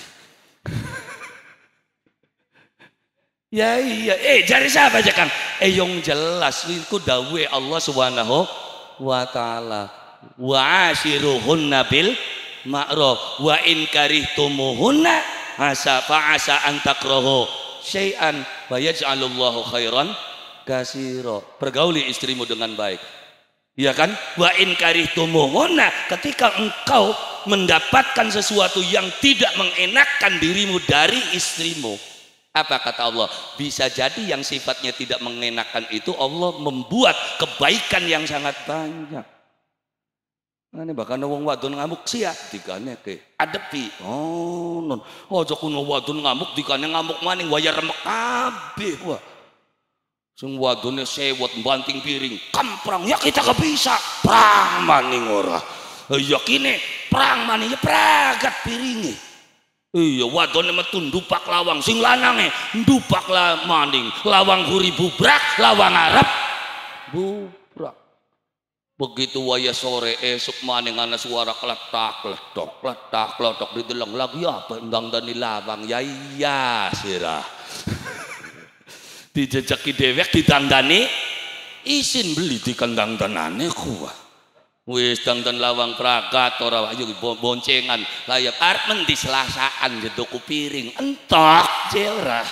Ya iya, jari siapa aja Kang? Yang jelas itu dawuh Allah Subhanahu wa taala. Wa ashiruhunna bil ma'ruf wa in karihtumuhunna asa an takrahu syai'an wa yaj'alullahu khairan katsira. Pergauli istrimu dengan baik. Ya kan? Wa in karihtumuhunna, ketika engkau mendapatkan sesuatu yang tidak mengenakkan dirimu dari istrimu, apa kata Allah? Bisa jadi yang sifatnya tidak mengenakan itu Allah membuat kebaikan yang sangat banyak. Ini bahkan wong wadon ngamuk sia dikane ke adepi. Oh non, aja kuno wadon ngamuk dikane ngamuk maning waya remek kabeh wah. Sing wadone sewot banting piring, kamprang ya kita gak bisa. Prang maning ora. Ya kene prang maning ya pragat piringe. Iya wadone metu ndupak lawang, sing lanange ndupak maning, lawang guri bubrak, lawang arep bubrak. Begitu waya sore esuk maning ana suara kletak kletok dideleng lagi apa endang dani lawang ya iya sirah. Dijejaki dewek ditandani isin beli di kandang danane kuah. Wis dandan lawang pragat ora ayo boncengan layap arep mendi selasaan jeduk piring entok jera.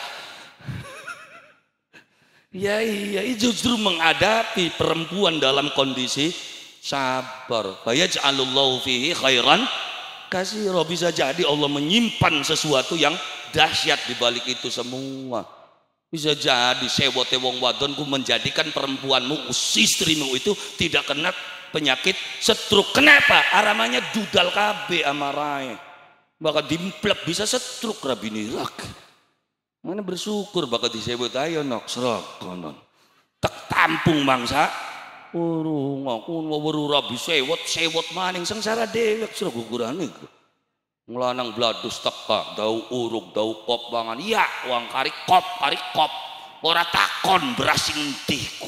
Ya iya justru menghadapi perempuan dalam kondisi sabar. Bayaj'alullahu fihi khairan katsira, bisa jadi Allah menyimpan sesuatu yang dahsyat di balik itu semua. Bisa jadi sewote wong wadonku menjadikan perempuanmu istrimu itu tidak kena penyakit stroke. Kenapa? Aramanya dudal KB amarai. Bakal dimplek bisa stroke rabini lagi. Mana bersyukur bakal disebut ayo nok serok konon. Tak tampung mangsa. Urung aku weru rabi sewot maning sengsara dewek sira gugurane. Nglanang bladus teka dau uruk dau kop bangan. Iya wang kari kop ora takon beras sing entihku.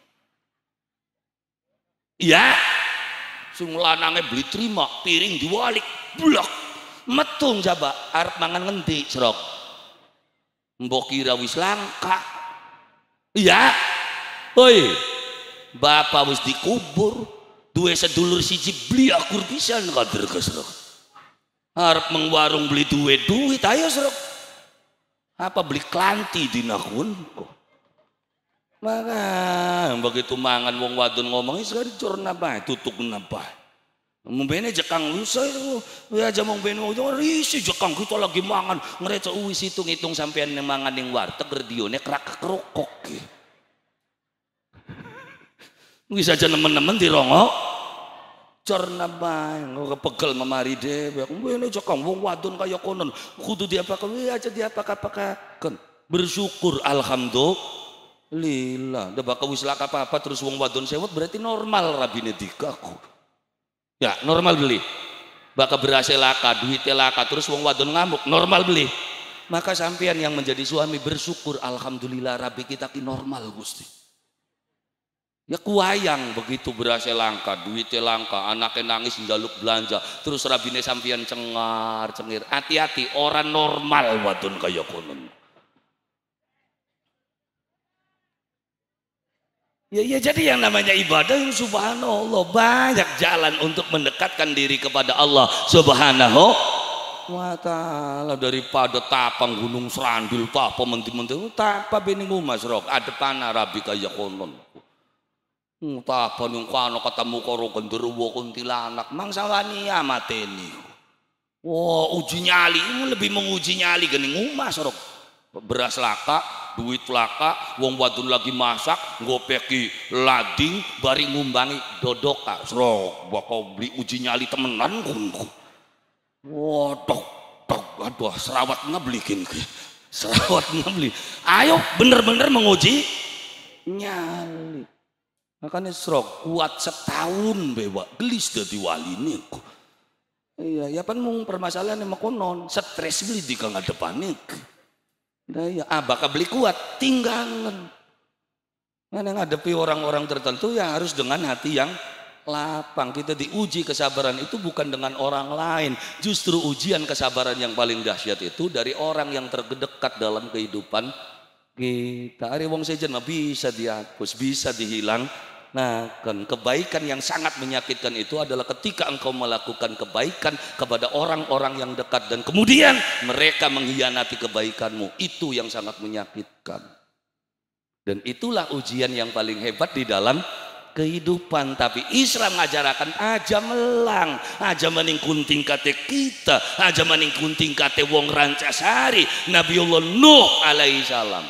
Ya, sing lanange beli terima piring diwalik blok metung jaba arep mangan ngendi serok mbok kira wis langka. Iya oi bapak wis dikubur duwe sedulur siji beli akur pisan kader serok arep mengwarung beli duit ayo serok apa beli klanti dinakun kok. Maka begitu mangan wong wadon ngomong sekali cor napa tutuk napa mbene jekang lusa ya aja mong bene risi jekang kita lagi mangan ngereco wis hitung sampean mangan ning warteg redione krak krokok wis aja nemen-nemen dirongok cor napa kepegel memari dhewe mbene jekang wong wadon kaya konon kudu diapakan aja diapak-apakan bersyukur alhamdulillah. Lila, udah bakal wis laka apa terus wong wadon sewot berarti normal rabine dikaku. Ya normal beli. Bakal berhasil laka, duitnya laka terus wong wadon ngamuk normal beli. Maka sampean yang menjadi suami bersyukur alhamdulillah rabi kita ki normal Gusti. Ya kuayang begitu berhasil langka, duitnya langka, anaknya nangis njaluk belanja, terus rabine sampean cengir. Hati-hati orang normal wadon kaya konon. Ya jadi yang namanya ibadah yang subhanallah banyak jalan untuk mendekatkan diri kepada Allah subhanahu wa ta'ala. Daripada tapang gunung serandil apa menti-menti tapa bening umas rok ada panah rabi kaya konon tapa yung kano katamu karo genderuwo kuntilanak mangsa wani amateni. Wah uji nyali lebih menguji nyali gening umas rok beras laka duit laka wong wadon lagi masak ngopeki lading bari ngumbangi dodoka srok bakal beli uji nyali temenan kunku waduh aduh serawatnya belikin serawatnya beli ayo bener-bener menguji nyali makanya srok kuat setahun bewa gelis dadi wali niku. Iya ya pan mung permasalahan emang konon stres beli di kang depan niku. Nah ya, bakal beli kuat, tinggalan. Nah, ngadepi orang-orang tertentu yang harus dengan hati yang lapang. Kita diuji kesabaran itu bukan dengan orang lain. Justru ujian kesabaran yang paling dahsyat itu dari orang yang terdekat dalam kehidupan kita. Ari wong sejen mah bisa dihapus, bisa dihilang. Nah, kan kebaikan yang sangat menyakitkan itu adalah ketika engkau melakukan kebaikan kepada orang-orang yang dekat dan kemudian mereka mengkhianati kebaikanmu. Itu yang sangat menyakitkan. Dan itulah ujian yang paling hebat di dalam kehidupan. Tapi Islam ngajarakan aja melang, aja maning kunting kate kita, aja maning kunting kate wong Rancasari, Nabiullah Nuh alaihi salam.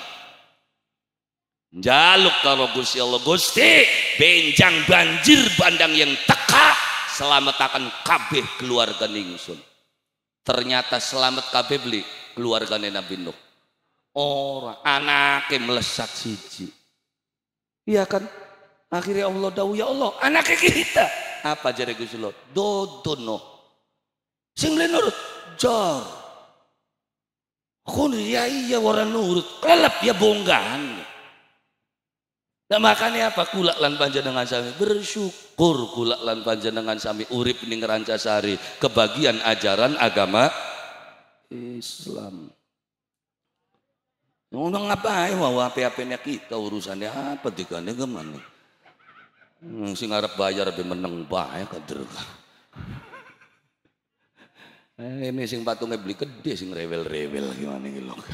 Jaluk karo Gusti Allah, Gusti benjang banjir bandang yang teka selamatakan kabeh keluarga ningsun. Ternyata selamat kabeh beli keluargane Nabi Nuh. Orang anaknya melesat siji. Iya kan? Akhirnya Allah dawuh, ya Allah, anaknya kita. Apa jare Gusti Allah? Dodono. Sing mle nurut, jar. Kun ya iya ora nurut, kelep ya bonggahan. Nah makanya apa? Kula lan panjenengan sami bersyukur, kula lan panjenengan sami urip ning Rancasari, kebagian ajaran agama Islam. Ngomong apa ya, mau apa-apanya kita urusannya apa digane kemana? Sing arep bayar lebih meneng bae kader. Ini sing patungnya beli gede, sing rewel-rewel gimana iki lho.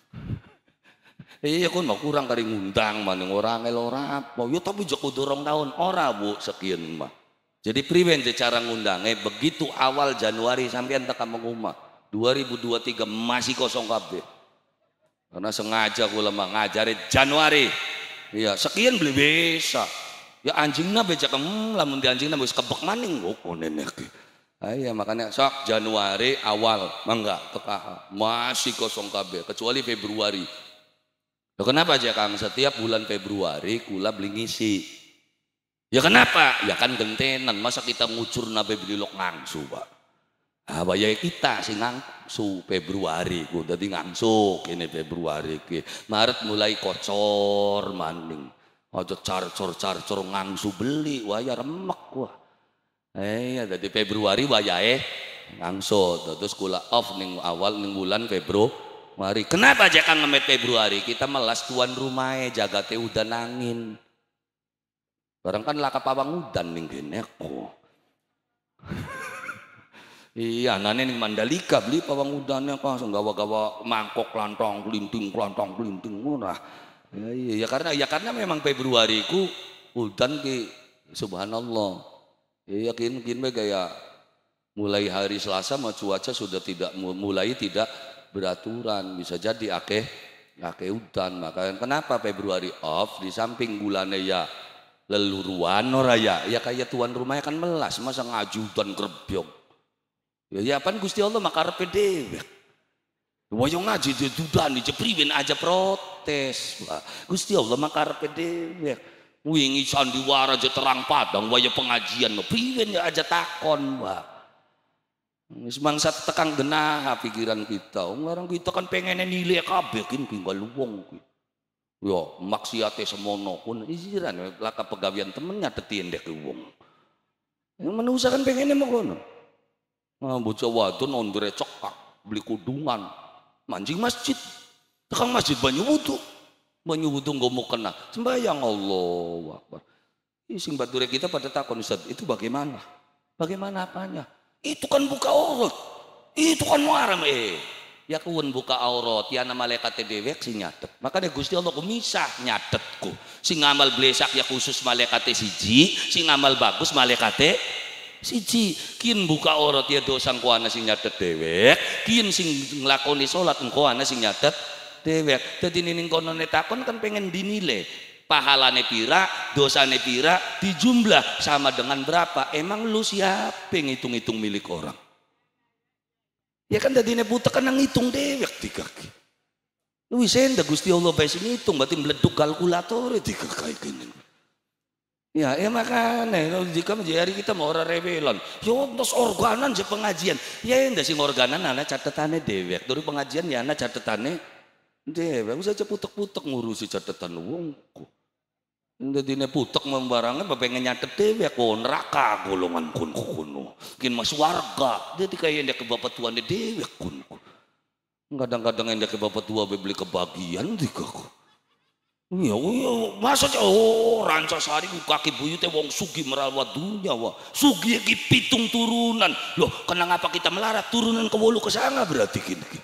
Iya kon mau kurang kari ngundang maning orang ora apa. Yo tapi jek kudu 2 tahun ora Bu sekian mah. Jadi priwen cara ngundangnya begitu awal Januari sampean tekan mengumah 2023 masih kosong kabeh. Karena sengaja kula mah ngajari Januari. Iya, sekian beli bisa. Ya anjingna becak lamun di anjingna wis kebek maning kok konen iki. Iya makanya sok Januari awal mangga teka masih kosong kabeh kecuali Februari. Loh kenapa aja Kang? Setiap bulan Februari kula beli ngisi. Ya kenapa? Ya kan gentenan. Masa kita ngucur nabe beli lok ngangsu Pak. Bayar kita sih ngangsu Februari. Jadi ngangsu ini Februari. Maret mulai kocor maning. Aja carcor ngangsu beli. Waya remek wah. Jadi Februari waya ngangsu. Terus kula off ning awal ning bulan Februari. Mari, kenapa aja Kang ngemet Februari? Kita melas tuan rumahnya jaga teh udan angin. Barang kan laka pawang udan ning kene kok. Iya, nane ning Mandalika beli pawang udannya kok gawa-gawa mangkok lantong kelinting murah. Ya karena memang Februari ku udan ki subhanallah. Ya yakin kayak mulai hari Selasa mah cuaca sudah tidak beraturan, bisa jadi akeh udan. Makanya kenapa Februari off di samping bulannya ya leluruan ora ya kayak tuan rumahnya kan melas masa ngajudan grebyong. Ya pan Gusti Allah makarepe dhewe. Wayo ngaji dudan dijepriwen aja protes. Gusti Allah makarepe dhewe. Wingi sandiwara aja terang padang waya pengajian priwen ya aja takon, Pak. Semangsa tekan genah pikiran kita. Orang kita kan pengen nilai kabeh kin tinggal wong kuwi. Yo maksiate semono pun isiran laka pegawian temennya tetin dek wong. Yang manusia kan pengennya mau kono. Bocah wadon ondre cekak beli kudungan mancing masjid. Tekan masjid banyu wudu nggo mau kena sembayang Allahu Akbar. Sing bature kita pada takon Ustaz, itu bagaimana? Bagaimana apanya? Itu kan buka aurat, itu kan muaram ya kuun buka aurat ya nama malaikat dewek si nyatet. Makanya Gusti Allah kumisah nyatetku sing ngamal blesak ya khusus malaikat siji, sing ngamal bagus malaikat siji. Kin buka aurat ya dosa engko ana sing nyatet dewek, kin sing nglakoni salat engko ana sing nyatet dewek. Dadi ning kono takon kan pengen dinilai pahalane pira, dosane pira, dijumlah sama dengan berapa. Emang lu siapa ngitung-ngitung milik orang? Ya kan dadine buta kan ngitung dewek di kaki. Lu senda Gusti Allah bae sing ngitung berarti mleduk kalkulator di kaki kene. Ya makanya jika hari kita mau orang revelan, yo terus organan je pengajian. Ya ndak sing organan ana catetane dewek. Dari pengajian ya ana catetane Dewek saja putek-putek ngurusi catatan wongku. Dadine putek membarangan pengen nyatet dewek kok neraka golongan kun kuno. Kin mas warga. Jadi kayak ndak ke bapak tuan dewek kun. Kadang-kadang ndak ke bapak tua beli kebagian dikaku. Iya, maksudnya Rancasari kaki buyut wong sugi merawat dunia wah. Sugi iki pitung turunan. Loh, kenapa kita melarat turunan ke wolu ke sana berarti gini.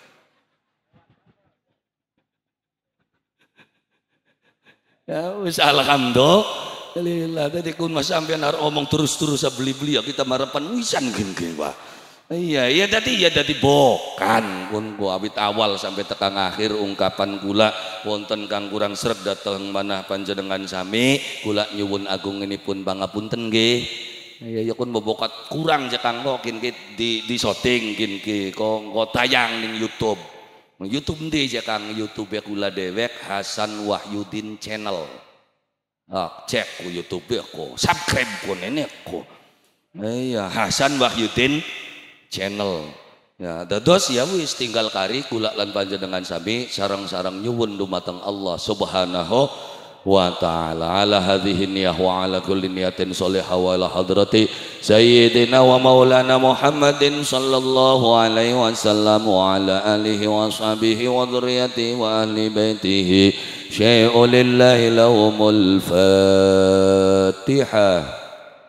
Ya wis alhamdulillah tadi kun mas sampean arep omong terus-terus beli-beli ya kita marapan wisan gini Pak. Iya tadi bokan kun ku awit awal sampai tekan akhir ungkapan kula wonten kang kurang seret dateng manah panjenengan sami kula nyuwun agung ini pun pangapunten nggih. Ya kun bobokat kurang cekang kok kin di shooting kin kok tayang ning YouTube. YouTube ndi cekang YouTube kula dewek Hasan Wahyudin channel. Cek ku YouTube kok subscribe ku nenek kok. Iya Hasan Wahyudin channel. Ya dados ya wis tinggal kari kula lan panjenengan sami sareng-sareng nyuwun dumateng Allah Subhanahu wa ta'ala ala hadhihi niyah wa ala kulli niyatin sholihah wa ala hadrati sayyidina wa maulana Muhammadin sallallahu alaihi wasallam wa ala alihi wa sahbihi wa dzurriyyatihi wa ahli baitihi syai'u lillahi lahumul fatihah.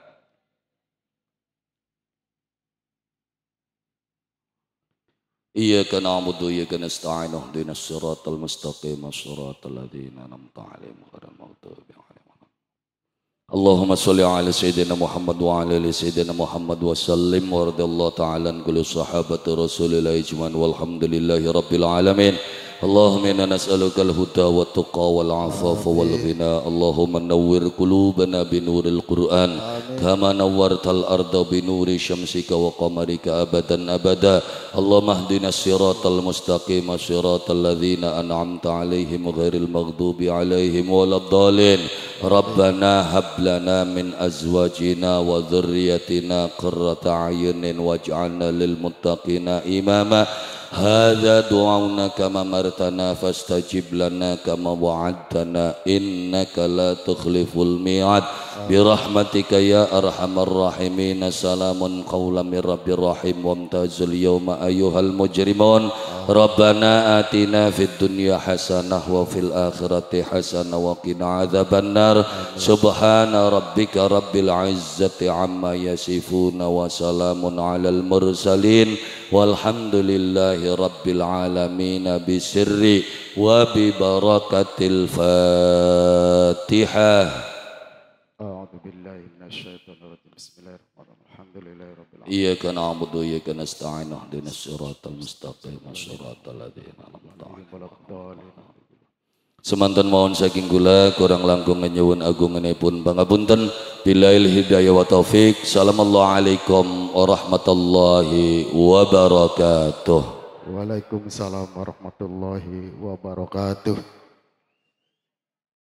Iyyaka na'budu wa iyyaka nasta'in ihdinas siratal mustaqim siratal ladzina an'amta 'alaihim ghairil maghdubi 'alaihim. Allahumma shalli 'ala sayyidina Muhammad wa 'ala ali sayyidina Muhammad wa sallim wa radhiyallahu ta'ala an kulli sahabati Rasulillah ijman walhamdulillahi rabbil alamin. Allahumma inna nas'aluka al-huda wa tuqa wal 'afafa wal ghina. Allahumma nawwir qulubana bi nuril Qur'an kama nawwartal arda bi nuri syamsika wa qamarika abadan abada. Allahumma ihdinas siratal mustaqim siratal ladzina an'amta 'alaihim ghairil maghdubi 'alaihim waladdallin. Rabbana hab lana min azwajina wa dhurriyyatina qurrata a'yunin waj'alna lil muttaqina imama. Hadza du'auna kama martana fastajib lana kama wa'adtana innaka la tukhliful mi'ad bi rahmatika ya arhamar rahimin. Salamun qawlan mir rabbir rahim wamtazul yawma ayyuhal mujrimun. Rabbana atina fid dunya hasanah wa fil akhirati hasanah wa qina adzabannar. Subhana rabbika rabbil izzati amma yasifun wa salamun alal mursalin walhamdulillahi rabbil alamin bisirri wa bi barakatil Fatihah. A'udzu billahi minasyaitonir rajim. Bismillahirrahmanirrahim. Alhamdulillahi rabbil alamin. Iyyaka na'budu wa iyyaka nasta'in ihdinas siratal mustaqim siratal ladzina an'amta 'alaihim. Semanten mohon saking kula kurang langkung nyuwun agunganipun pangapunten. Billail hidayah wa taufik. Assalamualaikum warahmatullahi wabarakatuh. Waalaikumsalam warahmatullahi wabarakatuh.